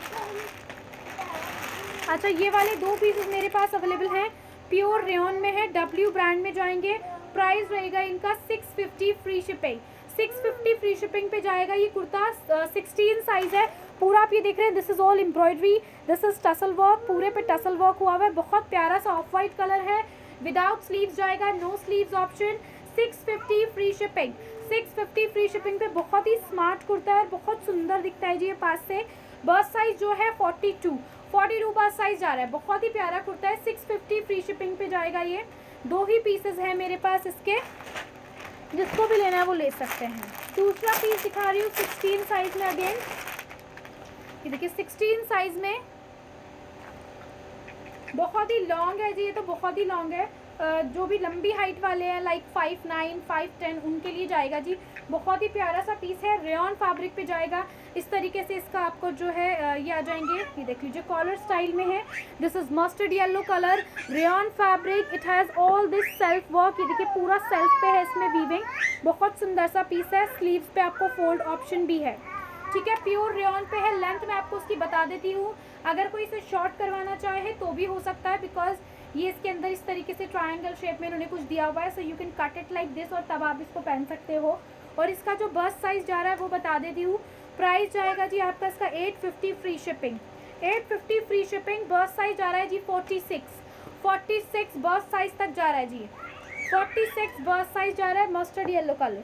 अच्छा, ये वाले दो पीसेस मेरे पास अवेलेबल हैं, प्योर रेयन में है, डब्ल्यू ब्रांड में जाएंगे। प्राइस रहेगा इनका six fifty free shipping, six fifty free shipping पे जाएगा। ये कुर्ता सिक्सटीन साइज़ है। पूरा आप ये देख रहे हैं, this is all embroidery, this is tassel work, पूरे पे टसल वर्क हुआ हुआ है। बहुत प्यारा सा ऑफ वाइट कलर है, विदाउट स्लीव्स जाएगा, no sleeves option. Six fifty free shipping, six fifty free shipping पे बहुत ही स्मार्ट कुर्ता है, बहुत सुंदर दिखता है जी ये पास से। बर्स्ट साइज जो है forty two, forty two bust size जा रहा है। बहुत ही प्यारा कुर्ता है, सिक्स फिफ्टी फ्री शिपिंग पे जाएगा। ये दो ही पीसेस हैं मेरे पास इसके, जिसको भी लेना है वो ले सकते हैं। दूसरा पीस दिखा रही हूँ सिक्सटीन साइज में। अगेन ये देखिए सिक्सटीन साइज में बहुत ही लॉन्ग है जी, ये तो बहुत ही लॉन्ग है। जो भी लंबी हाइट वाले हैं like five nine five ten उनके लिए जाएगा जी। बहुत ही प्यारा सा पीस है, रेयॉन फैब्रिक पे जाएगा। इस तरीके से इसका आपको जो है ये आ जाएंगे, ये देख लीजिए कॉलर स्टाइल में है। This is mustard yellow colour, rayon fabric, it has all this self work. ये देखिए पूरा सेल्फ पे है इसमें वीविंग, बहुत सुंदर सा पीस है। स्लीव्स पे आपको फोल्ड ऑप्शन भी है, ठीक है। प्योर रेयॉन पे है। लेंथ मैं आपको उसकी बता देती हूँ, अगर कोई इसे शॉर्ट करवाना चाहे तो भी हो सकता है, बिकॉज ये इसके अंदर इस तरीके से ट्रायंगल शेप में इन्होंने कुछ दिया हुआ है, so you can cut it like this और तब आप इसको पहन सकते हो। और इसका जो बस्ट साइज जा रहा है वो बता देती हूँ। प्राइस जाएगा जी आपका इसका eight fifty free shipping, eight fifty free shipping. Bust size जा रहा है जी forty six, forty six bust size तक जा रहा है जी, फोर्टी सिक्स बस्ट साइज जा रहा है। मस्टर्ड येलो कलर,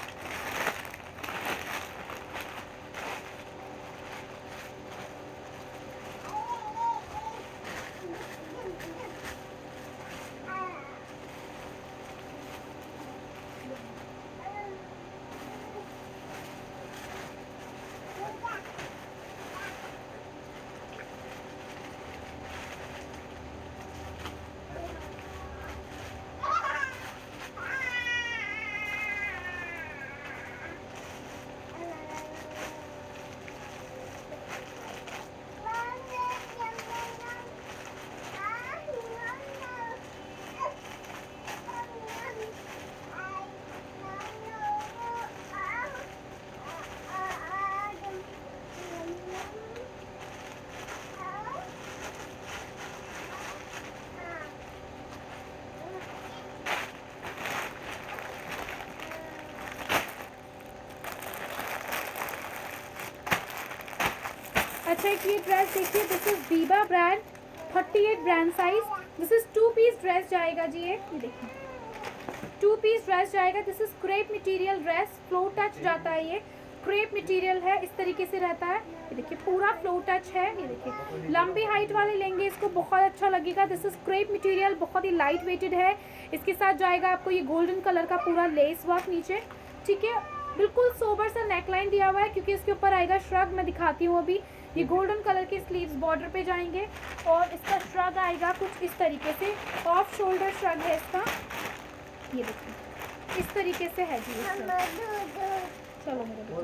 अच्छा एक ये ड्रेस देखिए, this is Biba brand, thirty eight brand size. This is two piece dress जाएगा जी, ये ये देखिए टू पीस ड्रेस जाएगा। This is crepe material dress, flow touch जाता है, ये क्रेप मटेरियल है, इस तरीके से रहता है। ये देखिए पूरा फ्लो टच है, ये देखिए लंबी हाइट वाले लेंगे इसको बहुत अच्छा लगेगा। दिस इज क्रेप मटेरियल, बहुत ही लाइट वेटेड है। इसके साथ जाएगा आपको ये गोल्डन कलर का पूरा लेस वर्क नीचे, ठीक है। बिल्कुल सोबर सा नेकलाइन दिया हुआ है, क्योंकि इसके ऊपर आएगा श्रग, मैं दिखाती हूँ अभी। ये गोल्डन कलर के स्लीव्स बॉर्डर पे जाएंगे और इसका श्रग आएगा कुछ इस तरीके से, ऑफ शोल्डर श्रग है इसका, ये देखिए इस तरीके से है जी। चलो मेरे,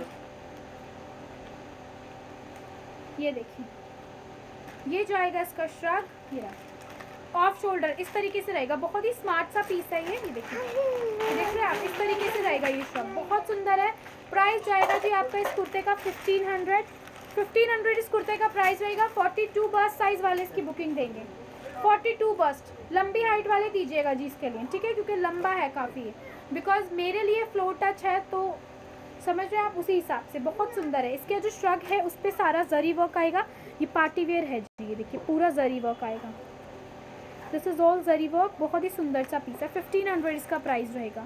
ये देखिए ये जाएगा इसका श्रग, ये रहा ऑफ शोल्डर, इस तरीके से रहेगा। बहुत ही स्मार्ट सा पीस है ये, ये देखिए देख रहे हैं आप, इस तरीके से रहेगा ये श्रग, बहुत सुंदर है। प्राइस जाएगा जी आपका इस कुर्ते का फिफ्टीन हंड्रेड, फिफ्टीन हंड्रेड इस कुर्ते का प्राइस रहेगा। फोर्टी टू बस्ट साइज वाले इसकी बुकिंग देंगे, फोर्टी टू बस्ट, लंबी हाइट वाले दीजिएगा जी इसके लिए, ठीक है, क्योंकि लंबा है काफ़ी, बिकॉज मेरे लिए फ्लो टच है तो समझ रहे हैं आप, उसी हिसाब से बहुत सुंदर है। इसके जो श्रग है उस पर सारा जरी वर्क आएगा, ये पार्टी वेयर है जी, ये देखिए पूरा जरी वर्क आएगा। This is all zari work, बहुत ही सुंदर सा पीस है। फिफ्टीन हंड्रेड इसका प्राइस रहेगा।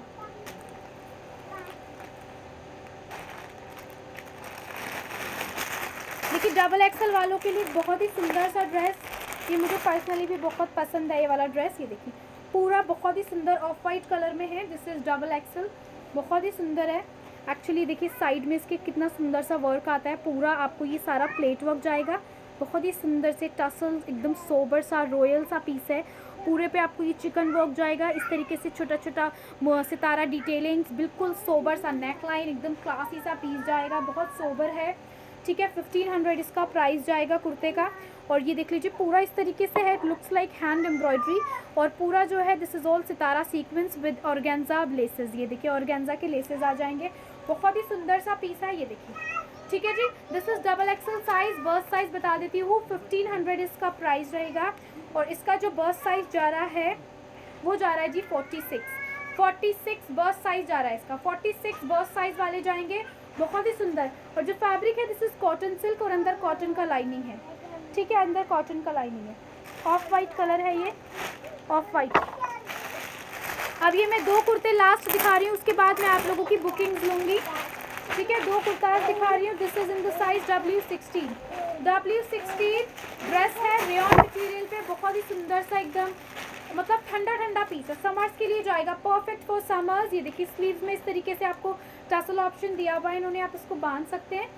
देखिए डबल एक्सल वालों के लिए बहुत ही सुंदर सा ड्रेस, ये मुझे पर्सनली भी बहुत पसंद है ये वाला ड्रेस। ये देखिए पूरा बहुत ही सुंदर ऑफ वाइट कलर में है, दिस इज डबल एक्सल, बहुत ही सुंदर है। एक्चुअली देखिए साइड में इसके कितना सुंदर सा वर्क आता है, पूरा आपको ये सारा प्लेट वर्क जाएगा, बहुत ही सुंदर से टसल्स, एकदम सोबर सा रॉयल सा पीस है। पूरे पे आपको ये चिकन वर्क जाएगा, इस तरीके से छोटा छोटा सितारा डिटेलिंग्स, बिल्कुल सोबर सा नेक लाइन, एकदम क्लासी सा पीस जाएगा, बहुत सोबर है, ठीक है। फिफ्टीन हंड्रेड इसका प्राइस जाएगा कुर्ते का। और ये देख लीजिए पूरा इस तरीके से है, लुक्स लाइक हैंड एम्ब्रॉयडरी, और पूरा जो है दिस इज ऑल सितारा सीक्वेंस विद ऑर्गेन्जा लेसेस, ये देखिए ऑर्गेन्जा के लेसेस आ जाएंगे, बहुत ही सुंदर सा पीस है, ये देखिए, ठीक है जी। This is double XL size, bust size बता देती हूँ, फिफ्टीन हंड्रेड इसका प्राइस रहेगा। और इसका जो बर्स्ट साइज जा रहा है वो जा रहा है जी forty six, forty six bust size जा रहा है इसका, फोर्टी सिक्स बर्स्ट साइज वाले जाएंगे, बहुत ही सुंदर। और जो फैब्रिक है दिस इज कॉटन सिल्क, और अंदर कॉटन का लाइनिंग है, ठीक है, अंदर कॉटन का लाइनिंग है, ऑफ वाइट कलर है ये, ऑफ वाइट। अब ये मैं दो कुर्ते लास्ट दिखा रही हूँ, उसके बाद मैं आप लोगों की बुकिंग्स लूँगी, ठीक है। दो कुर्ता दिखा रही हूँ, this is in the size W sixteen, W sixteen dress है, रेयॉन मटेरियल पे, बहुत ही सुंदर सा एकदम, मतलब ठंडा ठंडा पीस है, समर्स के लिए जाएगा, परफेक्ट फॉर समर्स। ये देखिए स्लीव्स में इस तरीके से आपको टसल ऑप्शन दिया हुआ है इन्होंने, आप इसको बांध सकते हैं,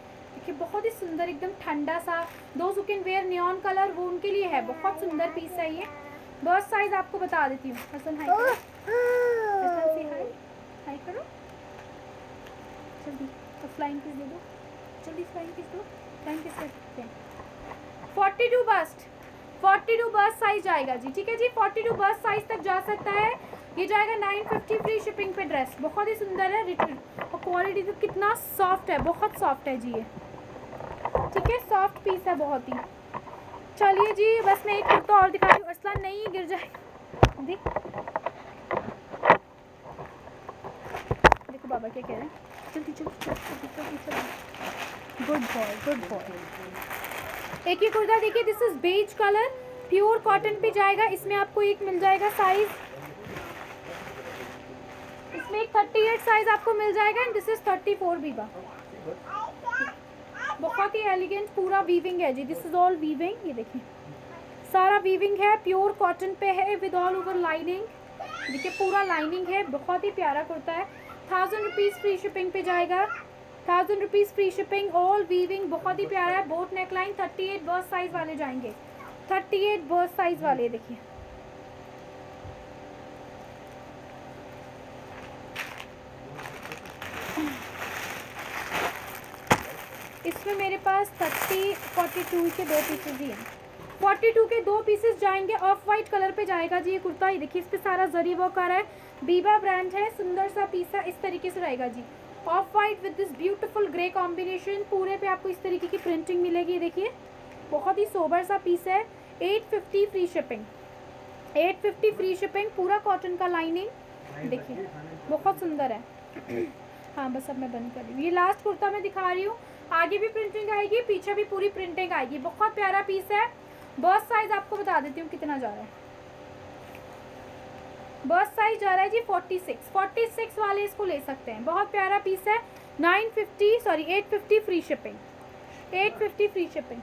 देखिए बहुत ही सुंदर, एकदम ठंडा सा, those who can wear neon colour, वो उनके लिए है। बहुत सुंदर पीस है ये। बस साइज आपको बता देती हूँ। हसन हाई करो, हसन से हाई हाई करो जल्दी। तो फ्लाइंग किस दे दो जल्दी, फ्लाइंग किस दो, फ्लाइंग किस करते हैं। Forty two bust, forty two bust size जाएगा जी, ठीक है जी। फोर्टी टू बस्ट साइज तक जा सकता है। ये जाएगा नाइन फिफ्टी फ्री शिपिंग पे ड्रेस। बहुत ही सुंदर है, रिटर्न और क्वालिटी तो कितना सॉफ्ट है, बहुत सॉफ्ट है जी ये, ठीक है। सॉफ्ट पीस है बहुत ही। चलिए जी, बस मैं एक कुर्ता और दिखा रही हूँ। अरसलान नहीं गिर जाए, देख देखो बाबा क्या कह रहे हैं। जल्दी जल्दी जल्दी जल्दी जल्दी। Good boy, good boy. एक ही कुर्ता देखिए, this is beige colour, pure cotton पे जाएगा। इसमें आपको एक मिल जाएगा साइज, इसमें एक थर्टी एट साइज आपको मिल जाएगा and this is thirty four Biba. बहुत ही एलिगेंट पूरा वीविंग है जी, दिस इज ऑल वीविंग। ये देखिए सारा वीविंग है, प्योर कॉटन पे है विद ऑल ओवर लाइनिंग। देखिए पूरा लाइनिंग है, बहुत ही प्यारा कुर्ता है। थाउजेंड रुपीज़ फ्री शिपिंग पे जाएगा, thousand rupees free shipping, all weaving, बहुत ही प्यारा है। Boat neckline, thirty eight bust size वाले जाएंगे, थर्टी एट बर्स्ट साइज वाले। देखिए इसमें मेरे पास थर्टी फोर्टी टू के दो पीसेज ही हैं। फोर्टी टू के दो पीसेस जाएंगे, ऑफ वाइट कलर पे जाएगा जी ये कुर्ता। ये देखिए इस पे सारा जरी वर्क आ रहा है, बीबा ब्रांड है, सुंदर सा पीस है। इस तरीके से रहेगा जी, off white with this beautiful grey combination. पूरे पे आपको इस तरीके की प्रिंटिंग मिलेगी। देखिए बहुत ही सोबर सा पीस है। Eight fifty free shipping, eight fifty free shipping, पूरा कॉटन का लाइनिंग। देखिए बहुत सुंदर है। हाँ बस अब मैं बंद कर रही हूँ। ये लास्ट कुर्ता मैं दिखा रही हूँ, आगे भी प्रिंटिंग आएगी, पीछे भी पूरी प्रिंटिंग आएगी। बहुत प्यारा पीस है। बर्स्ट साइज आपको बता देती हूँ कितना जा रहा है। बर्स्ट साइज जा रहा है जी फोर्टी सिक्स, फोर्टी सिक्स वाले इसको ले सकते हैं। बहुत प्यारा पीस है। Nine fifty sorry eight fifty free shipping, eight fifty free shipping.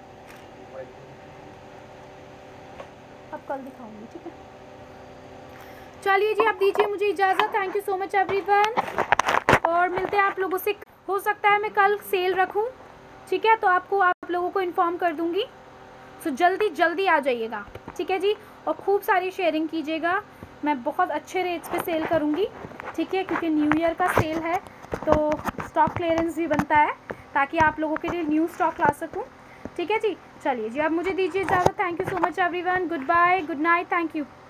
अब कल दिखाऊंगी, ठीक है। चलिए जी अब दीजिए मुझे इजाज़त। Thank you so much everyone, और मिलते हैं आप लोगों से। हो सकता है मैं कल सेल रखूं, ठीक है, तो आपको आप लोगों को इन्फॉर्म कर दूंगी। सो जल्दी जल्दी आ जाइएगा, ठीक है जी, और खूब सारी शेयरिंग कीजिएगा। मैं बहुत अच्छे रेट्स पे सेल करूंगी, ठीक है, क्योंकि न्यू ईयर का सेल है तो स्टॉक क्लियरेंस भी बनता है, ताकि आप लोगों के लिए न्यू स्टॉक ला सकूं, ठीक है जी। चलिए जी अब मुझे दीजिए इजाज़त। Thank you so much everyone, good bye, good night, thank you.